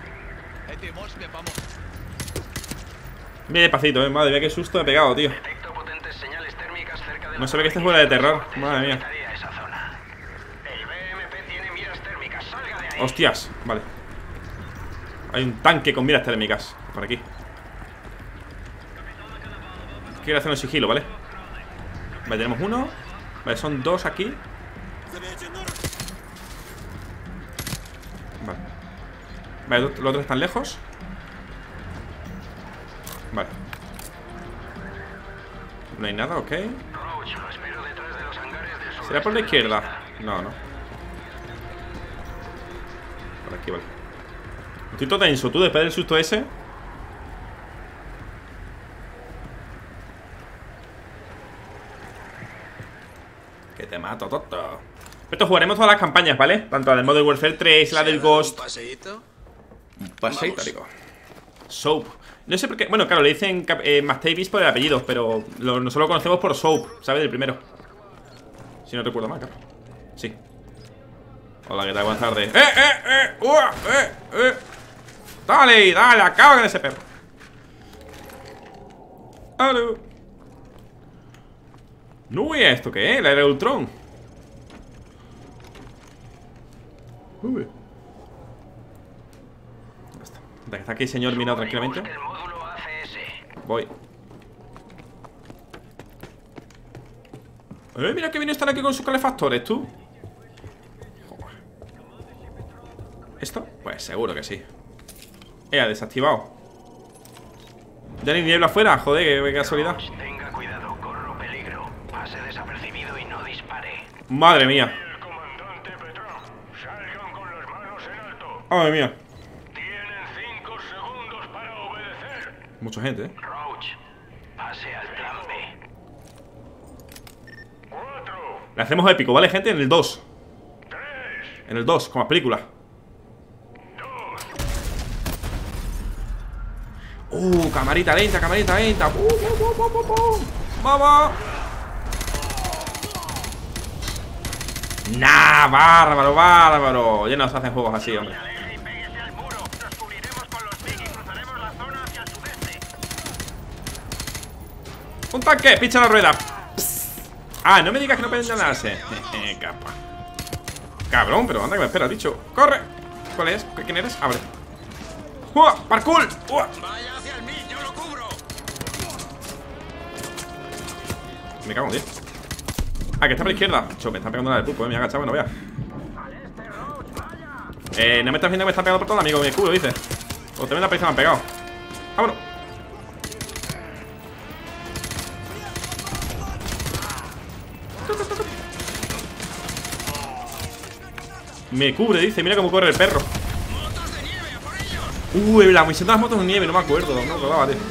Bien despacito, eh. Madre mía, qué susto me he pegado, tío. Detecto potentes señales térmicas cerca de la No se ve que torre. este fuera de terror. Transportes. Madre mía. Evitaría esa zona. El B M P tiene miras térmicas. Salga de ahí. Hostias, vale. Hay un tanque con miras térmicas. Por aquí. Quiero hacer un sigilo, ¿vale? Vale, tenemos uno. Vale, son dos aquí. Vale. Vale, los otros están lejos. Vale. No hay nada, ok. Roach, lo espero detrás de los hangares del sur. ¿Será por la izquierda? No, no. Por aquí, vale. Estoy todo tenso, tú, después del susto ese. Que te mato, toto. Esto jugaremos todas las campañas, ¿vale? Tanto la del Modern Warfare tres, la del Ghost. ¿Un paseíto? Un paseíto, digo. Soap. No sé por qué. Bueno, claro, le dicen eh, McTavish por el apellido, pero lo, nosotros lo conocemos por Soap, ¿sabes? Del primero. Si no recuerdo mal, claro. Sí. Hola, ¿qué tal? Buenas tardes. ¡Eh, eh, eh! ¡Ua! ¡Eh, eh! ¡Dale, dale! ¡Acaba con ese perro! ¡Aló! No, ¿y esto qué es? La era Ultron. Uy. Ya está. Está aquí el señor mirado tranquilamente. El módulo A C S. Voy. Eh, mira que viene a estar aquí con sus calefactores, tú. Joder. ¿Esto? Pues seguro que sí. Eh, ha desactivado. Ya ni niebla afuera, joder, qué, qué casualidad. Roach, tenga cuidado, corro peligro. Pase desapercibido y no dispare. Madre mía. El comandante Petrov, salgan con las manos en alto. Madre mía. Tienen cinco segundos para obedecer. Mucha gente, eh. Roach, pase al plan B. Cuatro, Le hacemos épico, ¿vale, gente? En el dos. tres, En el dos, como las películas. dos. Uh, camarita lenta, camarita lenta. Uh, uh, uh, uh, uh, uh. ¡Vamos! Nah, bárbaro, bárbaro. Ya no se hacen juegos así, hombre. Aleje y péguese al muro. Nos cubriremos con los MiG y cruzaremos la zona hacia el sudeste. ¡Un tanque! ¡Picha la rueda! Ah, no me digas que no pueden ganarse. Capa. Cabrón, pero anda que me espera, dicho. ¡Corre! ¿Cuál es? ¿Quién eres? Abre. ¡Uah! ¡Parkour! ¡Uah! Vaya hacia el MiG, yo lo cubro. Me cago en diez. Ah, que está por la izquierda. Cho, me está pegando la del pulpo, eh. Me he agachado, no veas. Eh, no me estás viendo que me está pegando por todo, amigo. Mi escudo, dice. O también la paliza me han pegado. ¡Vámonos! Me cubre, dice. Mira cómo corre el perro. Motos de nieve, a por ellos. Uy, la misión de las motos de nieve, no me acuerdo. No me acordaba, tío.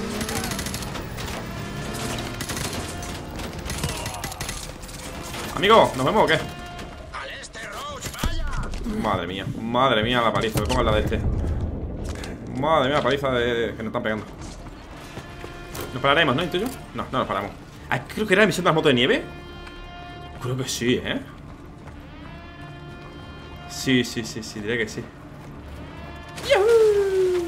Amigo, ¿nos vemos o qué? Al este, Roach, vaya. Madre mía, madre mía la paliza. Me pongo la de este. Madre mía la paliza de... que nos están pegando. Nos pararemos, ¿no? ¿Intuyo? No, no nos paramos. Ah, creo que era la misión de las motos de nieve. Creo que sí, ¿eh? Sí, sí, sí, sí, diré que sí. ¡Yuhu!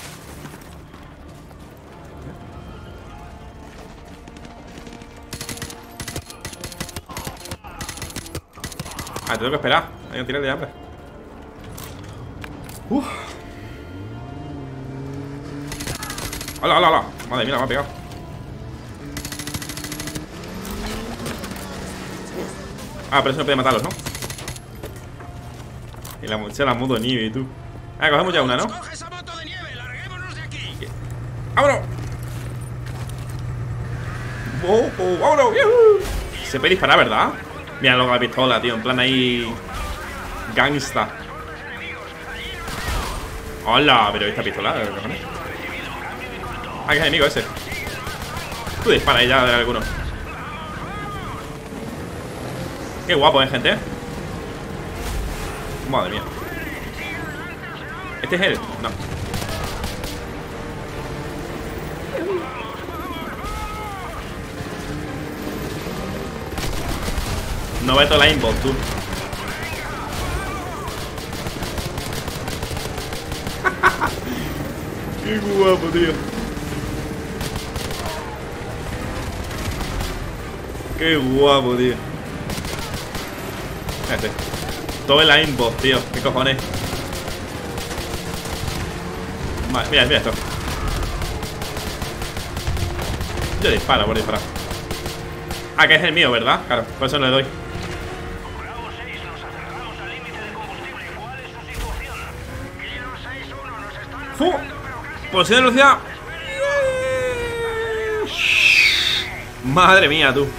Ah, tengo que esperar. Hay que tirar de hambre. Uf. ¡Hola, hola, hola! Madre mía, me ha pegado. Ah, pero eso no puede matarlos, ¿no? Y la mochila la moto de nieve, tú. Ah, cogemos ya una, ¿no? Coge esa moto de nieve, larguémonos de aquí. ¡Vámonos! ¡Oh, oh, vámonos! ¡Yuhu! Se puede disparar, ¿verdad? Mira lo que la pistola, tío. En plan ahí... gangsta. ¡Hola! Pero esta pistola, ¿qué cojones? Ah, que es enemigo ese. Tú dispara ya de alguno. Qué guapo, ¿eh, gente? Madre mía. ¿Este es él? No. No veto la aimbot, tú. Qué guapo, tío. Qué guapo, tío. Este. Todo el aimbot, tío. ¿Qué cojones? Vale, mira, mira esto. Yo disparo por disparar. Ah, que es el mío, ¿verdad? Claro, por eso no le doy. Bravo seis, nos acercamos al límite de combustible. ¿Cuál es su situación? Kilo seis uno, nos están ¡Fu! atacando, pero casi... Posición de velocidad. Madre mía, tú.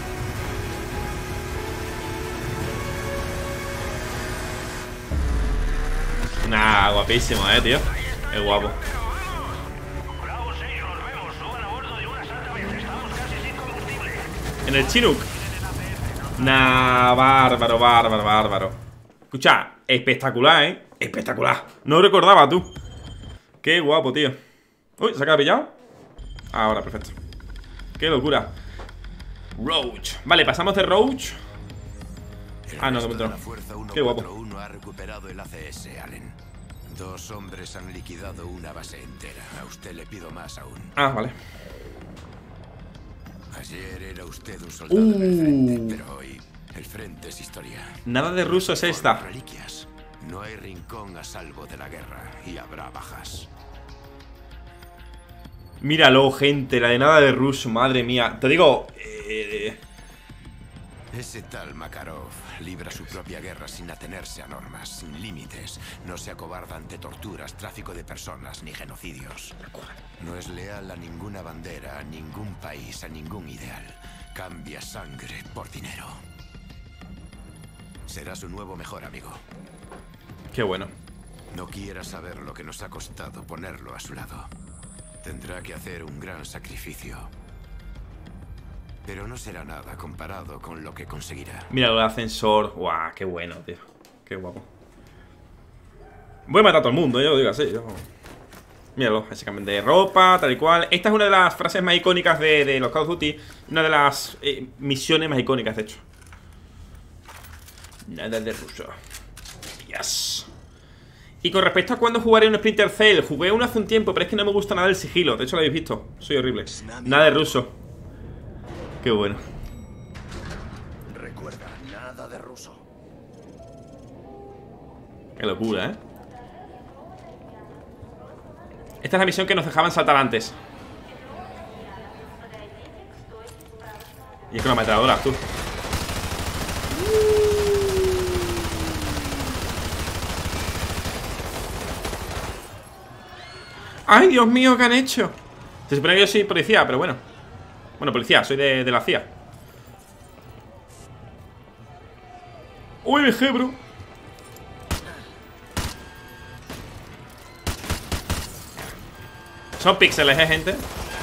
Nah, guapísimo, eh, tío. Es guapo. Bravo seis, nos vemos. Suban a bordo de una Santa Fe. Estamos casi sin combustible. En el Chinook. Nah, bárbaro, bárbaro, bárbaro. Escucha, espectacular, eh. Espectacular. No recordaba, tú. Qué guapo, tío. Uy, ¿se acaba pillado? Ahora, perfecto. Qué locura. Roach. Vale, pasamos de Roach. Ah, no, de momento no. Qué guapo. uno ha recuperado el A C S, Allen. Dos hombres han liquidado una base entera. A usted le pido más aún. Ah, vale. Ayer era usted un soldado Uh. en el frente, pero hoy el frente es historia. Nada de ruso es esta. Con reliquias. No hay rincón a salvo de la guerra y habrá bajas. Míralo, gente, la de nada de ruso, madre mía. Te digo, eh, Ese tal Makarov libra su propia guerra sin atenerse a normas, sin límites. No se acobarda ante torturas, tráfico de personas ni genocidios. No es leal a ninguna bandera, a ningún país, a ningún ideal. Cambia sangre por dinero. Será su nuevo mejor amigo. Qué bueno. No quiera saber lo que nos ha costado ponerlo a su lado. Tendrá que hacer un gran sacrificio. Pero no será nada comparado con lo que conseguirá. Mira el ascensor. Guau, qué bueno, tío. Qué guapo. Voy a matar a todo el mundo, yo lo digo así. Yo... Míralo, se cambian de ropa, tal y cual. Esta es una de las frases más icónicas de, de los Call of Duty. Una de las eh, misiones más icónicas, de hecho. Nada de ruso. Yes. Y con respecto a cuándo jugaré un Splinter Cell, jugué uno hace un tiempo, pero es que no me gusta nada el sigilo. De hecho lo habéis visto, soy horrible. Nada de ruso. Qué bueno. Recuerda, nada de ruso. Qué locura, ¿eh? Esta es la misión que nos dejaban saltar antes. Y es con la ametralladora, tú. ¡Ay, Dios mío! ¿Qué han hecho? Se supone que yo soy policía, pero bueno. Bueno, policía, soy de, de la C I A. ¡Uy, el gebro! Son píxeles, ¿eh, gente?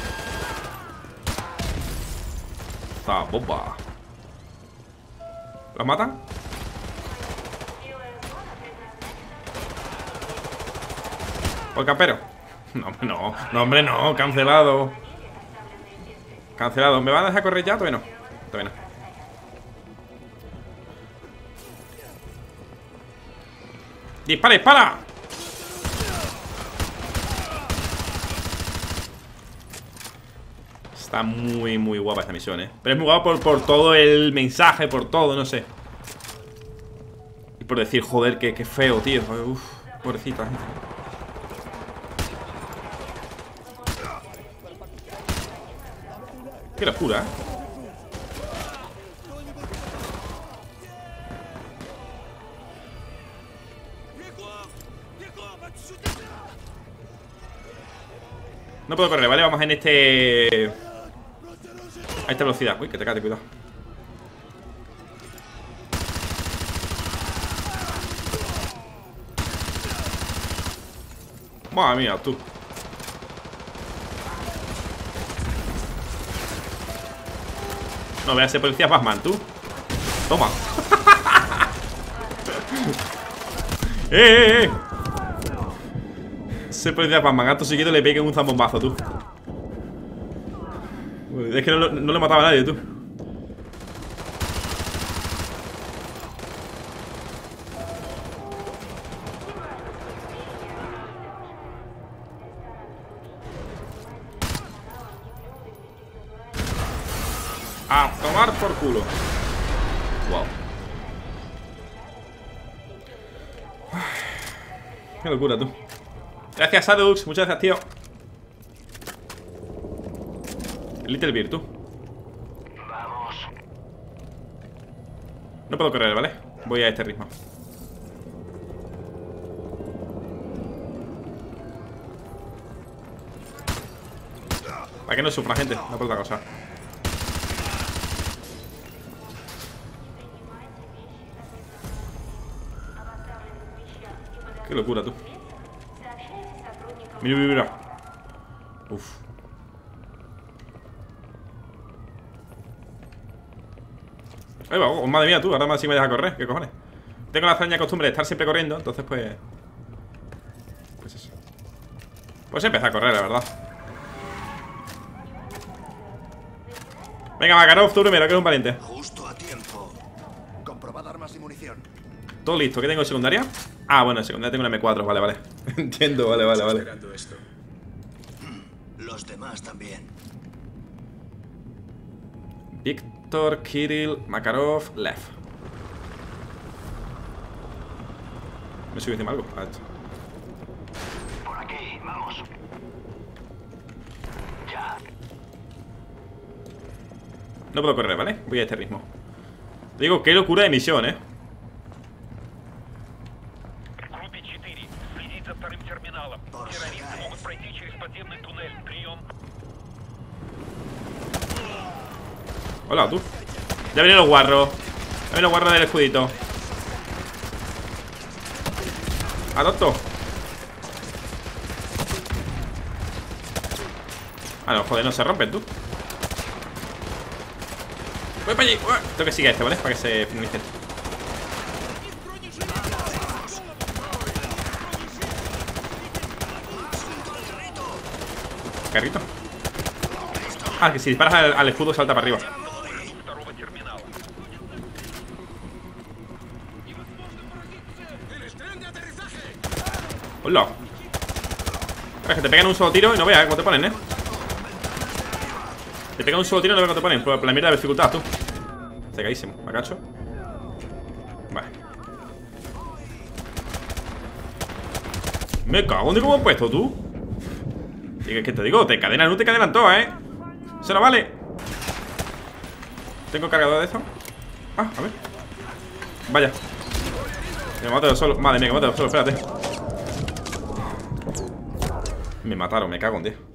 Esta bomba. ¿Los matan? ¿Por campero? No, no, no, hombre, no, cancelado. Cancelado, ¿me van a dejar correr ya? Todavía no, todavía no. ¡Dispara, dispara! Está muy, muy guapa esta misión, ¿eh? Pero es muy guapa por, por todo el mensaje, por todo, no sé. Y por decir, joder, qué, qué feo, tío. Uf, pobrecita gente. Qué locura, ¿eh? No puedo correr, ¿vale? Vamos en este... A esta velocidad. Uy, que te cae, cuidado. Madre mía, tú. No veas ese policía Batman, tú. Toma. ¡Eh, eh, eh! Ese policía Batman, acto seguido le pegué un zambombazo, tú. Es que no, no le mataba a nadie, tú. A tomar por culo. Wow. Qué locura, tú. Gracias, Sadux. Muchas gracias, tío. Little Beer, tú. Vamos. No puedo correr, ¿vale? Voy a este ritmo. Para que no sufra, gente. No por otra cosa. Qué locura, tú. Mira, mira, mira. Uf. Ahí va, oh, madre mía, tú. Ahora más si me deja correr. ¿Qué cojones? Tengo la extraña costumbre de estar siempre corriendo. Entonces, pues... Pues eso. Pues empezar a correr, la verdad. Venga, Makarov, tú primero, que eres un valiente. Justo a tiempo. Comprobad armas y munición. Todo listo. ¿Qué tengo en secundaria? Ah, bueno, en secundaria tengo una eme cuatro. Vale, vale. Entiendo, vale, vale, vale. Esto. Los demás también. Víctor, Kirill, Makarov, Lev. ¿Me subí encima algo? Ah, Por aquí, vamos. Ya. no puedo correr, ¿vale? Voy a este ritmo. Digo, qué locura de misión, eh. Hola, tú. Ya vienen los guarros. Ya vienen los guarros del escudito. Adopto. Ah, no, joder, no se rompen, tú. Voy para allí. Uah. Tengo que seguir a este, ¿vale? Para que se finalice. Carrito. Ah, que si disparas al, al escudo salta para arriba. Hola. Es que te pegan un solo tiro y no veas cómo te ponen, eh. Te pegan un solo tiro y no veas cómo te ponen. Por la mierda de dificultad, tú. Cegadísimo, me cacho. Vale. Me cago en cómo he puesto, tú. Y que te digo, te cadenan, no te cadenan todas, eh. Eso no vale. ¿Tengo cargador de eso? Ah, a ver. Vaya. Me mato yo solo. Madre mía, que me mato yo solo, espérate. Me mataron, me cago en Dios.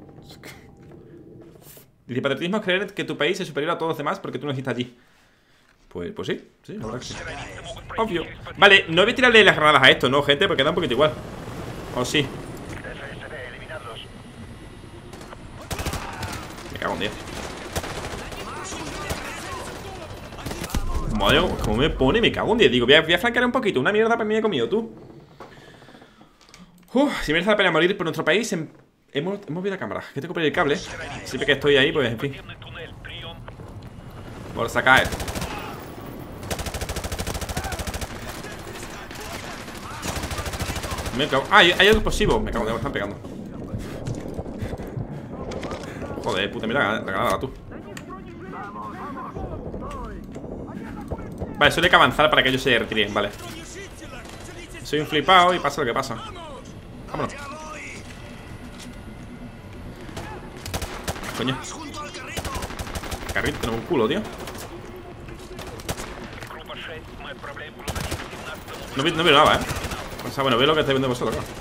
Dice, patriotismo es creer que tu país es superior a todos los demás porque tú naciste allí. Pues, pues sí, sí, la verdad que sí. Obvio. Vale, no voy a tirarle las granadas a esto, ¿no, gente? Porque da un poquito igual. O sí. Me cago en Dios. Madre, ¿cómo me pone? Me cago en Dios. Digo, voy a, voy a flanquear un poquito. Una mierda para mí he comido, tú. Uf, si merece la pena morir por nuestro país, en... hemos, hemos visto la cámara. Que tengo que poner el cable. Siempre que estoy ahí, pues en fin. Por sacar. Me cago. Ah, hay, hay algo explosivo. Me cago, me están pegando. Joder, puta, mira la granada, tú. Vale, solo hay que avanzar para que ellos se retiren, vale. Soy un flipado y pasa lo que pasa. Vámonos. Coño. Carrito, tenemos un culo, tío. No, no veo nada, eh. O sea, bueno, veo lo que estáis viendo vosotros, claro.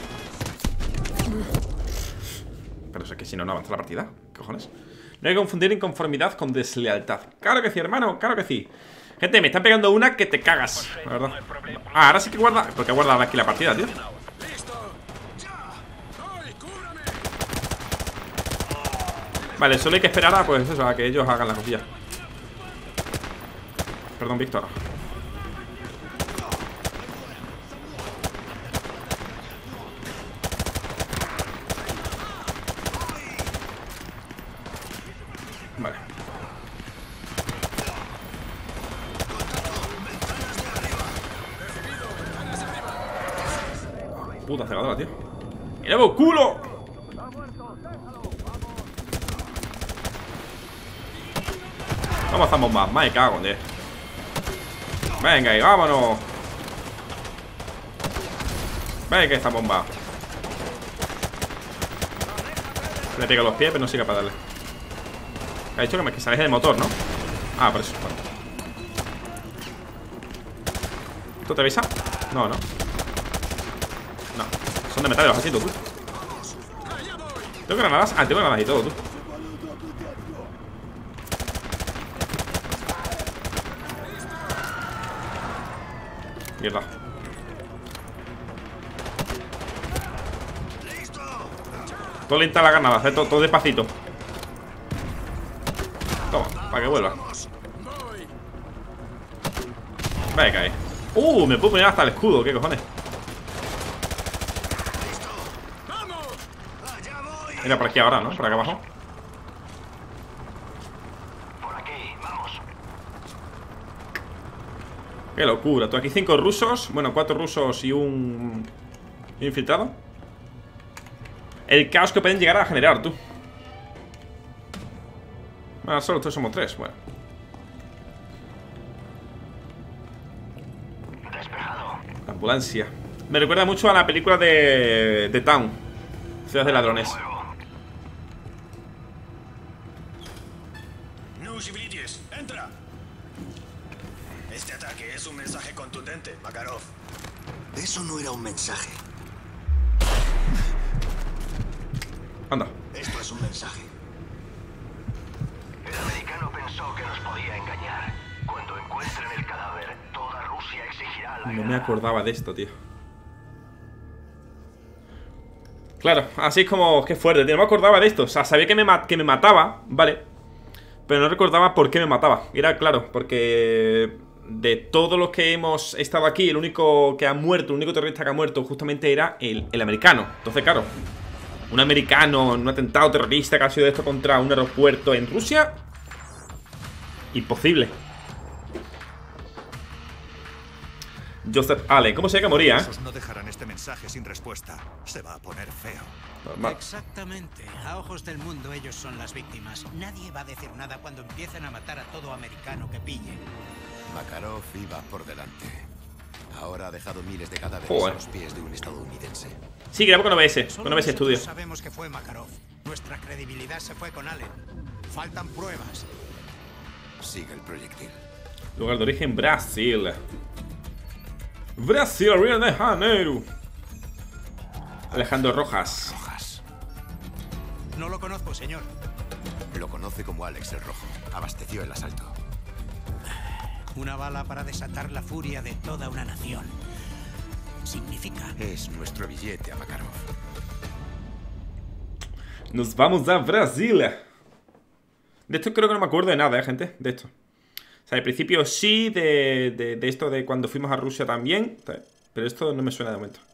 Pero es que si no, no avanza la partida. ¿Qué cojones? No hay que confundir inconformidad con deslealtad. Claro que sí, hermano, claro que sí. Gente, me están pegando una que te cagas, la verdad. Ah, ahora sí que guarda. ¿Por qué guarda aquí la partida, tío? Vale, solo hay que esperar a, pues eso, a que ellos hagan la cosilla. Perdón, Víctor. Vale. Puta cegadora, tío. ¡Mira vos, culo! Vamos a bomba, me cago, tío. Venga, y vámonos. Venga, esta bomba. Le pego los pies, pero no soy capaz de darle. Ha dicho que me que se aleje del motor, ¿no? Ah, por eso. Vale. ¿Esto te avisa? No, no. No. Son de metal los asientos, tú. ¿Tengo granadas? Ah, tengo granadas y todo, tú. Mierda. Todo lenta la ganada, hacer todo, todo despacito. Toma, para que vuelva. Venga ahí. Uh, me puedo poner hasta el escudo, ¿qué cojones? Mira, por aquí ahora, ¿no? Por acá abajo. Qué locura, tú aquí cinco rusos. Bueno, cuatro rusos y un infiltrado. El caos que pueden llegar a generar, tú. Bueno, solo todos somos tres, bueno. La ambulancia. Me recuerda mucho a la película de The Town, Ciudad de Ladrones. contundente, Makarov. Eso no era un mensaje. Anda. Esto es un mensaje. El americano pensó que nos podía engañar. Cuando encuentren el cadáver, toda Rusia exigirá la No guerra. me acordaba de esto, tío. Claro, así es como... Qué fuerte, tío. No me acordaba de esto. O sea, sabía que me, ma que me mataba, ¿vale? Pero no recordaba por qué me mataba. Y era claro, porque... De todos los que hemos estado aquí, el único que ha muerto, el único terrorista que ha muerto justamente era el, el americano. Entonces, claro, un americano en un atentado terrorista que ha sido esto contra un aeropuerto en Rusia, imposible. Joseph Allen, ¿cómo se ve que moría, eh? Esos no dejarán este mensaje sin respuesta. Se va a poner feo. Normal. Exactamente. A ojos del mundo ellos son las víctimas. Nadie va a decir nada cuando empiecen a matar a todo americano que pille. Makarov iba por delante. Ahora ha dejado miles de cadáveres Joder. a los pies de un estadounidense. Sí, grabo con O B S, Solo con O B S nosotros Studio. sabemos que fue Makarov. Nuestra credibilidad se fue con Allen. Faltan pruebas. Sigue el proyectil. Lugar de origen, Brasil. Brasil, Río de Janeiro. Alejandro Rojas. Rojas. No lo conozco, señor. Lo conoce como Alex el Rojo. Abasteció el asalto. Una bala para desatar la furia de toda una nación. Significa... Es nuestro billete a Makarov. Nos vamos a Brasil. De esto creo que no me acuerdo de nada, eh, gente. De esto. O sea, al principio sí, de, de, de esto de cuando fuimos a Rusia también. Pero esto no me suena de momento.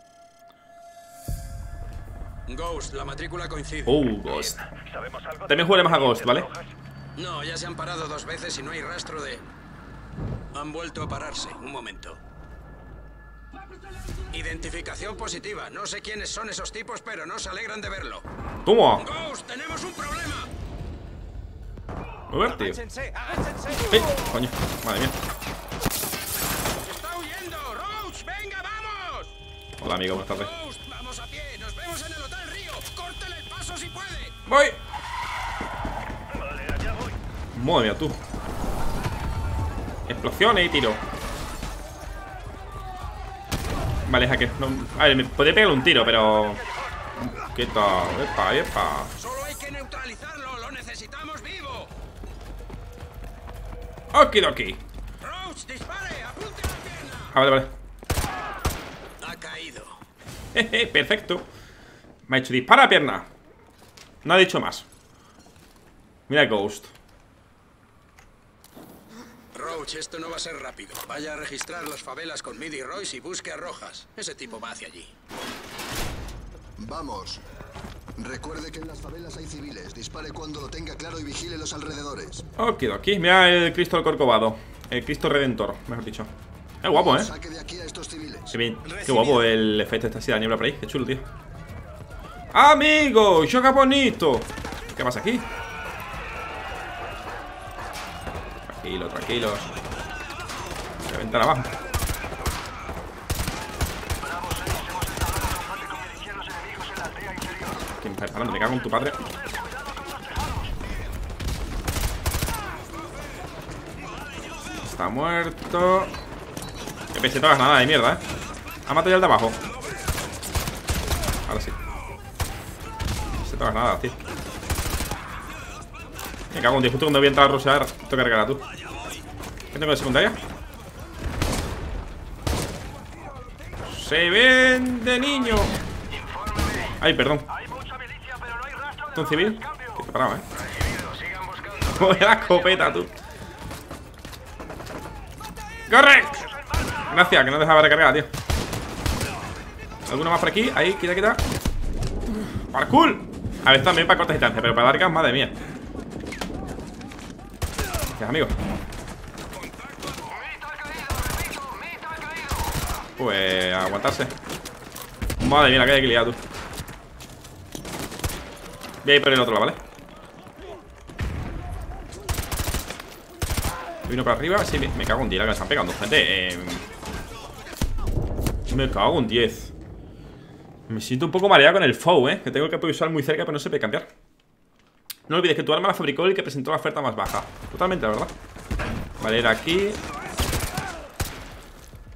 Ghost, la matrícula coincide. Oh, Ghost. También jugaremos a Ghost, ¿vale? No, ya se han parado dos veces y no hay rastro de... Han vuelto a pararse. Un momento. Identificación positiva. No sé quiénes son esos tipos, pero no se alegran de verlo. ¿Cómo? Ghost, tenemos un problema. A ver, tío. ¡Agáchense! ¡Agáchense! ¡Eh! Coño, madre mía. ¡Está huyendo! ¡Roach, venga, vamos! Hola, amigo, buenas tardes. Ghost, vamos a pie. Nos vemos en el Hotel Río. Córtele el paso si puede. ¡Voy! Vale, allá voy. Madre mía, tú. Explosiones y tiro. Vale, es que no... A ver, me podría pegarle un tiro, pero... ¿Qué tal? Epa, epa. Solo hay que neutralizarlo. Lo necesitamos vivo. Okidoki. Roach, dispare. Apunte a la pierna. Ah, vale, vale. Ha caído. Jeje, perfecto. Me ha dicho dispara a pierna. No ha dicho más. Mira el Ghost. Roach, esto no va a ser rápido. Vaya a registrar las favelas con Midi Royce y busque a Rojas. Ese tipo va hacia allí. Vamos. Recuerde que en las favelas hay civiles. Dispare cuando lo tenga claro y vigile los alrededores. Okidoki. Mira el Cristo del Corcovado. El Cristo Redentor, mejor dicho. Es guapo, ¿eh? Saque de aquí a estos civiles. Qué bien. Qué guapo el efecto este así de la niebla por ahí. Qué chulo, tío. ¡Amigo! ¡Yoga bonito! ¿Qué pasa aquí? Tranquilo, tranquilos. Voy a ventana abajo. ¿Quién me está disparando? Me cago en tu padre. Está muerto. Que pese todas nada de mierda, eh. Ha matado ya el de abajo. Ahora sí. Se todas nada, tío. Me cago en Dios, justo cuando voy a entrar a rushear, tengo que cargar a tú. ¿Qué tengo de secundaria? Se vende, niño. Ay, perdón. ¿Tú un civil? Que te paraba, eh. Voy a la escopeta, tú. ¡Corre! Gracias, que no dejaba recargar, tío. ¿Alguno más por aquí? Ahí, quita, quita. ¡Parkour! A ver, también para cortas distancias, pero para largas, madre mía. Gracias, amigo. Pues aguantarse. Madre mía, la que hay que liar, tú. Voy a ir por el otro lado, ¿vale? Vino para arriba. Sí, me, me cago en diez, la que me están pegando, gente. Eh, me cago en diez. Me siento un poco mareado con el F O W, eh. Que tengo que visual muy cerca, pero no se puede cambiar. No olvides que tu arma la fabricó el que presentó la oferta más baja. Totalmente, la verdad. Vale, era aquí.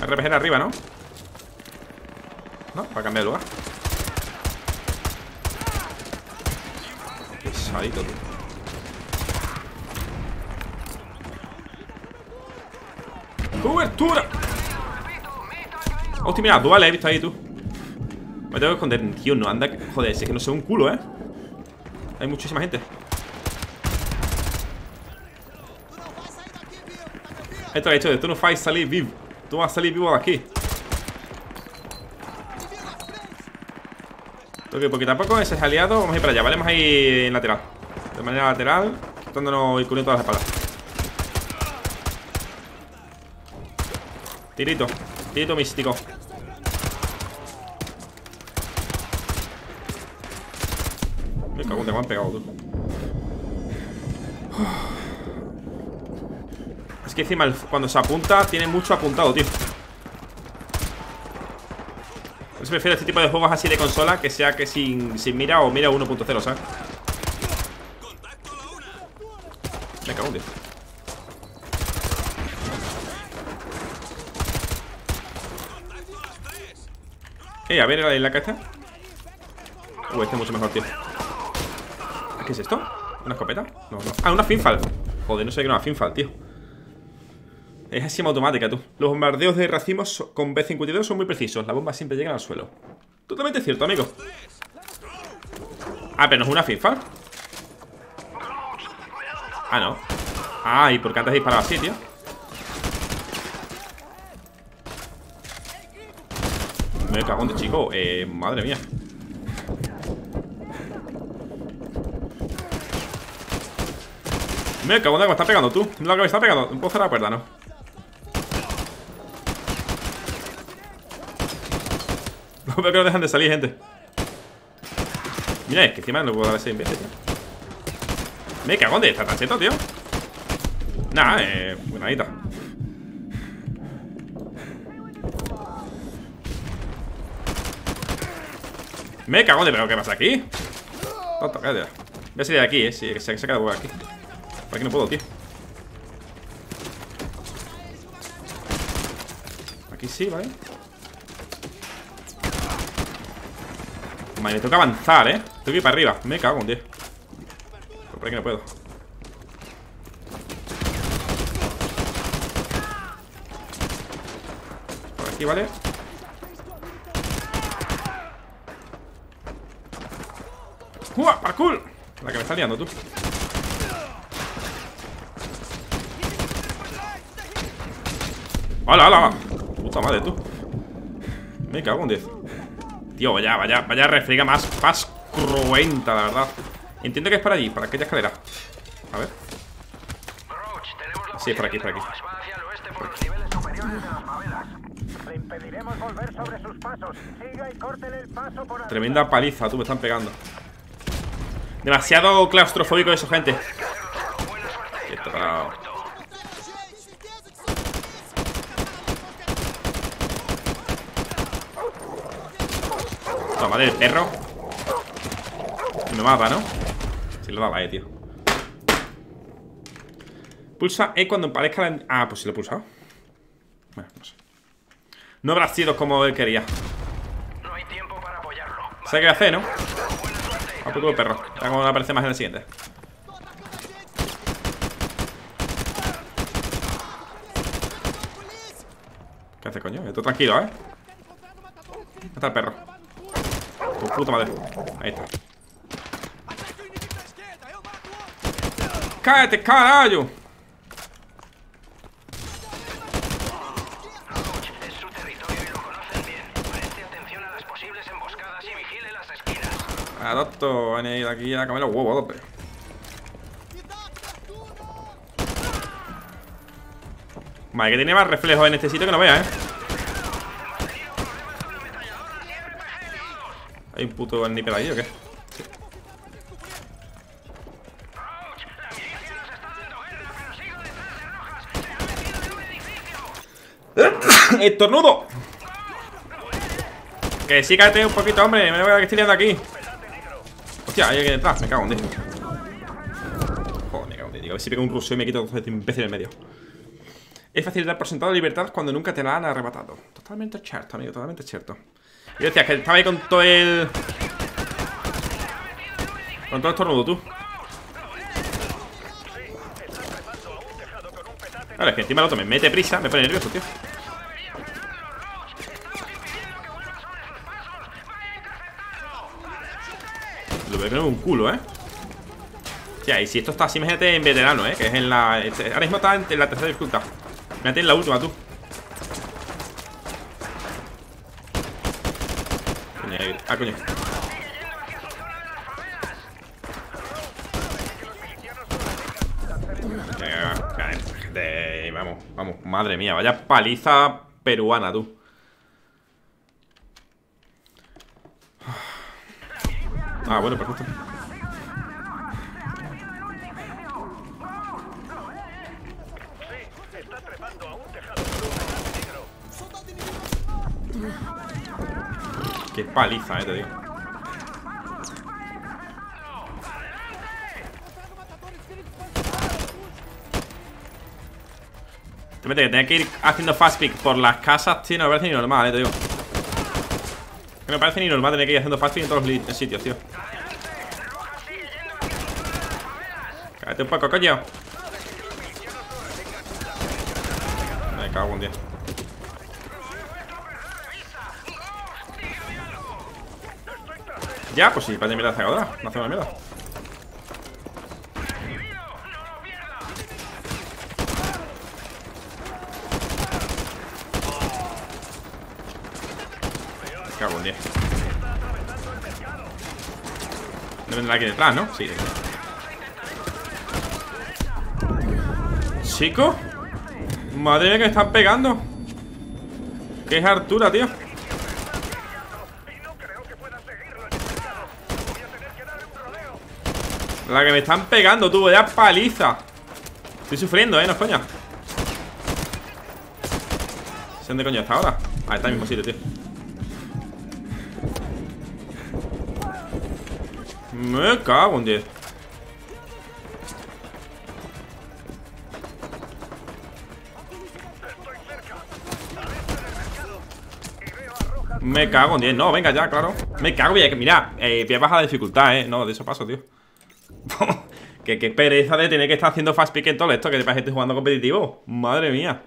R P G arriba, ¿no? No, para cambiar de lugar. Pesadito, tío. ¡Cobertura! Hostia, mira, duales he visto ahí, tú. Me tengo que esconder, tío, no anda. Joder, es que no sé un culo, ¿eh? Hay muchísima gente. Esto que he dicho de tú no vais a salir vivo. Tú vas a salir vivo de aquí. Ok, porque tampoco ese es aliado. Vamos a ir para allá, ¿vale? Vamos a ir en lateral. De manera lateral, quitándonos y cubriendo todas las espaldas. Tirito, tirito místico. Me cago en te me han pegado, tú. Es que encima el, cuando se apunta tiene mucho apuntado, tío. Por eso prefiero este tipo de juegos así de consola, que sea que sin, sin mira o mira uno punto cero, ¿sabes? Me cago en tío. Eh, a ver la isla que está. Uh, este es mucho mejor, tío. ¿Qué es esto? ¿Una escopeta? No, no. Ah, una Finfal. Joder, no sé qué era una Finfal, tío. Es así automática, tú. Los bombardeos de racimos con B cincuenta y dos son muy precisos. Las bombas siempre llegan al suelo. Totalmente cierto, amigo. Ah, pero no es una Finfal. Ah, no. Ah, ¿y por qué antes disparaba así, tío? Me cago en chico. Eh, madre mía. Me cago en que me está pegando, tú. Lo que me está pegando. ¿Puedo cerrar la puerta? No. No veo que no dejan de salir, gente. Mira, es que encima no puedo dar ese imbécil, tío. Me cago en de esta tan cheto, tío. Nah, eh, buenadita. Me cago de, pero ¿qué pasa aquí? Tonto, cállate. Voy a salir de aquí, eh. Sí, que se, se ha quedado por aquí. Por aquí no puedo, tío. Aquí sí, ¿vale? Madre, me toca avanzar, eh. Tengo que ir para arriba. Me cago, tío. Pero por aquí no puedo. Por aquí, ¿vale? ¡Uah! ¡Parkour! La que me está liando, tú. ¡Hala, hala! Puta madre, tú. Me cago en diez. Tío, vaya, vaya, vaya refriega más, más cruenta, la verdad. Entiendo que es por allí, por aquella escalera. A ver. Sí, es por aquí, por aquí. Tremenda paliza, tú, me están pegando. Demasiado claustrofóbico eso, gente. Esto para... Toma, del perro. Y me mata, ¿no? Si lo daba, eh, tío. Pulsa E cuando aparezca la... Ah, pues sí lo he pulsado. Bueno, no sé. No habrá sido como él quería. ¿Sabes qué hacer, no? A poco el perro. Ya como aparece más en el siguiente. ¿Qué hace, coño? Estoy tranquilo, ¿eh? ¿Dónde está el perro? Tu puta madre. Ahí está. ¡Cállate, carajo! Adopto, van a ir aquí a comer los huevos, dope. Vale, que tiene más reflejos en este sitio que no vea, eh. ¿Hay un puto sniper ahí o qué? Sí. ¡Estornudo! Que sí, cállate un poquito, hombre. Me voy a que estoy liando aquí. Hostia, hay alguien detrás. Me cago en Dios. Joder, me cago en Dios. A ver si pego un ruso y me quito todo este imbécil en medio. Es fácil dar por sentado libertad cuando nunca te la han arrebatado. Totalmente cierto, amigo, totalmente cierto. Yo decía que estaba ahí con todo el... Con todo el estornudo, tú. Vale, es que encima el otro me mete prisa, me pone nervioso, tío. Lo veo que no es un culo, ¿eh? Tía, y si esto está así, imagínate en veterano, ¿eh? Que es en la... Este, ahora mismo está en la tercera dificultad. Imagínate en la última, tú. Coño, ah, coño. De, vamos, vamos, madre mía, vaya paliza peruana, tú. Ah, bueno, perfecto. Qué paliza, eh, te digo. Te mete que tener que ir haciendo fast pick por las casas, tío, no me parece ni normal, eh, te digo. No me parece ni normal tener que ir haciendo fast pick en todos los sitios, tío. Cállate un poco, coño. Me cago un día. Ya, pues sí, para de mierda hacia ahora. No hace una mierda. Cago en diez. No vendrá aquí detrás, ¿no? Sí. Chico. Madre mía, que me están pegando. ¿Qué es Artura, tío? La que me están pegando, tú, vaya paliza. Estoy sufriendo, eh, no es coña. ¿Dónde coño está ahora? Ah, está en el mismo sitio, tío. Me cago en diez. Me cago en diez. No, venga ya, claro. Me cago, voy a... Mira, eh, voy a bajar la dificultad, eh. No, de eso paso, tío. que, que pereza de tener que estar haciendo fast pick en todo esto. Que te parece que estoy jugando competitivo. Madre mía.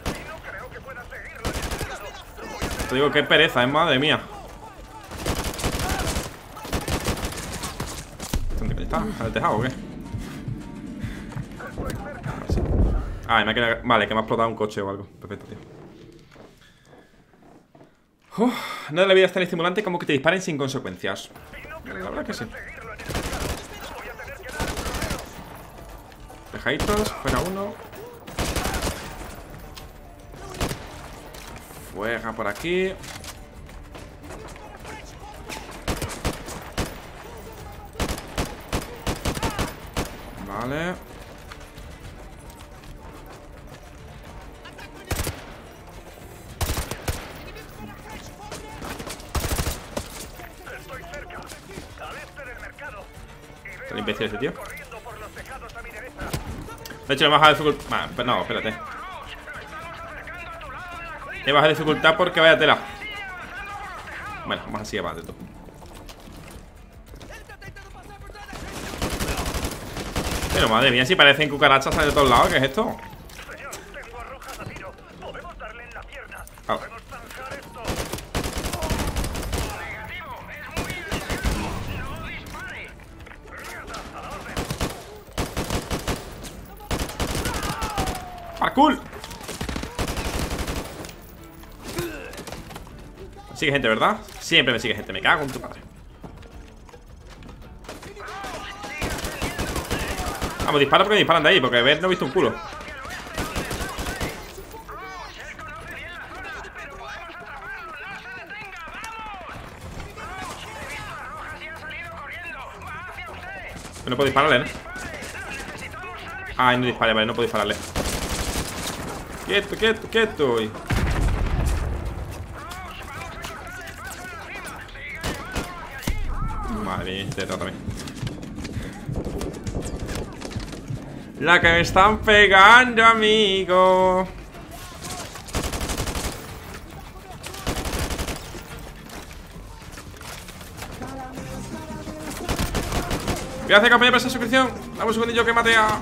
Te digo, qué pereza, eh. Madre mía. ¿Dónde está? ¿Al tejado o qué? Ah, me ha quedado... Vale, que me ha explotado un coche o algo. Perfecto, tío. Uf, no de la vida es tan estimulante como que te disparen sin consecuencias. La verdad que sí. Dejaditos, fuera uno. Fuera por aquí. Vale. Está imbécil ese tío. De hecho, le baja dificultad. No, espérate. Le baja dificultad porque vaya tela. Bueno, vamos así abajo de todo. Pero madre mía, si parecen cucarachas salen de todos lados. ¿Qué es esto? Ah. ¡Parkour! Me sigue gente, ¿verdad? Siempre me sigue gente, me cago en tu padre. Vamos, dispara porque me disparan de ahí. Porque ver no he visto un culo. No puedo dispararle, ¿no? Ay, no dispare, vale, no puedo dispararle. Quieto, quieto, quieto. Madre mía, este también. La que me están pegando, amigo. Gracias, compañero, por esa suscripción. Dame un segundillo que mate a...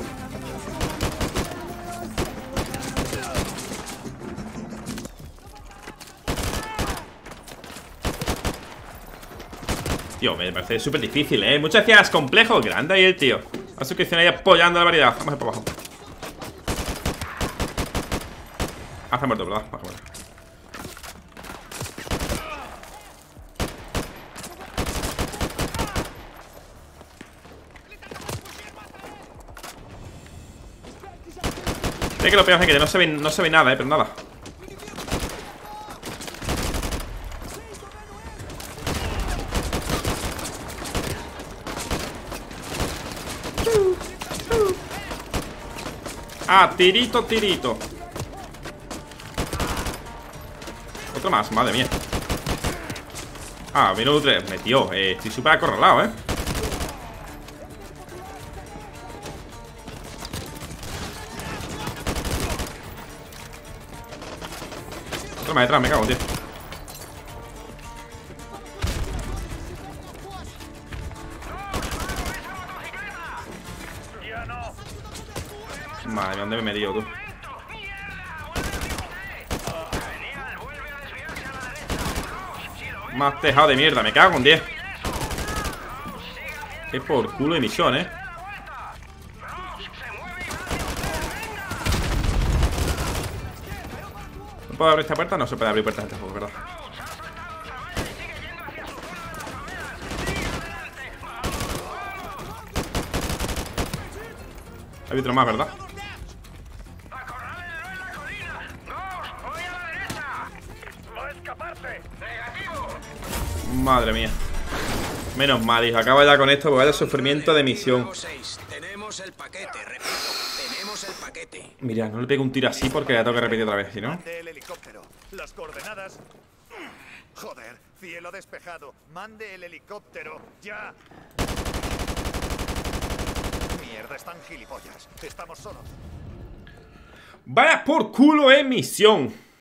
Tío, me parece súper difícil, ¿eh? Muchas gracias, complejo. Grande ahí el tío. La suscripción ahí apoyando la variedad. Vamos a ir por abajo. Ah, está muerto, ¿verdad? Vale, vale. Sé que lo peor es que no se ve, no se ve nada, eh, pero nada. Ah, tirito, tirito. Otro más, madre mía. Ah, minuto tres, metió, eh, estoy súper acorralado, eh. Otro más detrás, me cago, tío. Madre mía, ¿dónde me he metido, tú? Más tejado de mierda, me cago en diez. Qué por culo de misión, eh. ¿No puedo abrir esta puerta? No se puede abrir puertas en este juego, ¿verdad? Hay otro más, ¿verdad? Madre mía. Menos mal, hijo. Acaba ya con esto, porque vaya sufrimiento de misión. Tenemos el paquete, repito. Tenemos el paquete. Mira, no le pego un tiro así porque la tengo que repetir otra vez, ¿sí, no? Mande el helicóptero. Las coordenadas. Joder, cielo despejado. Mande el helicóptero. Ya. Mierda, están gilipollas. Estamos solos. Vaya por culo en misión.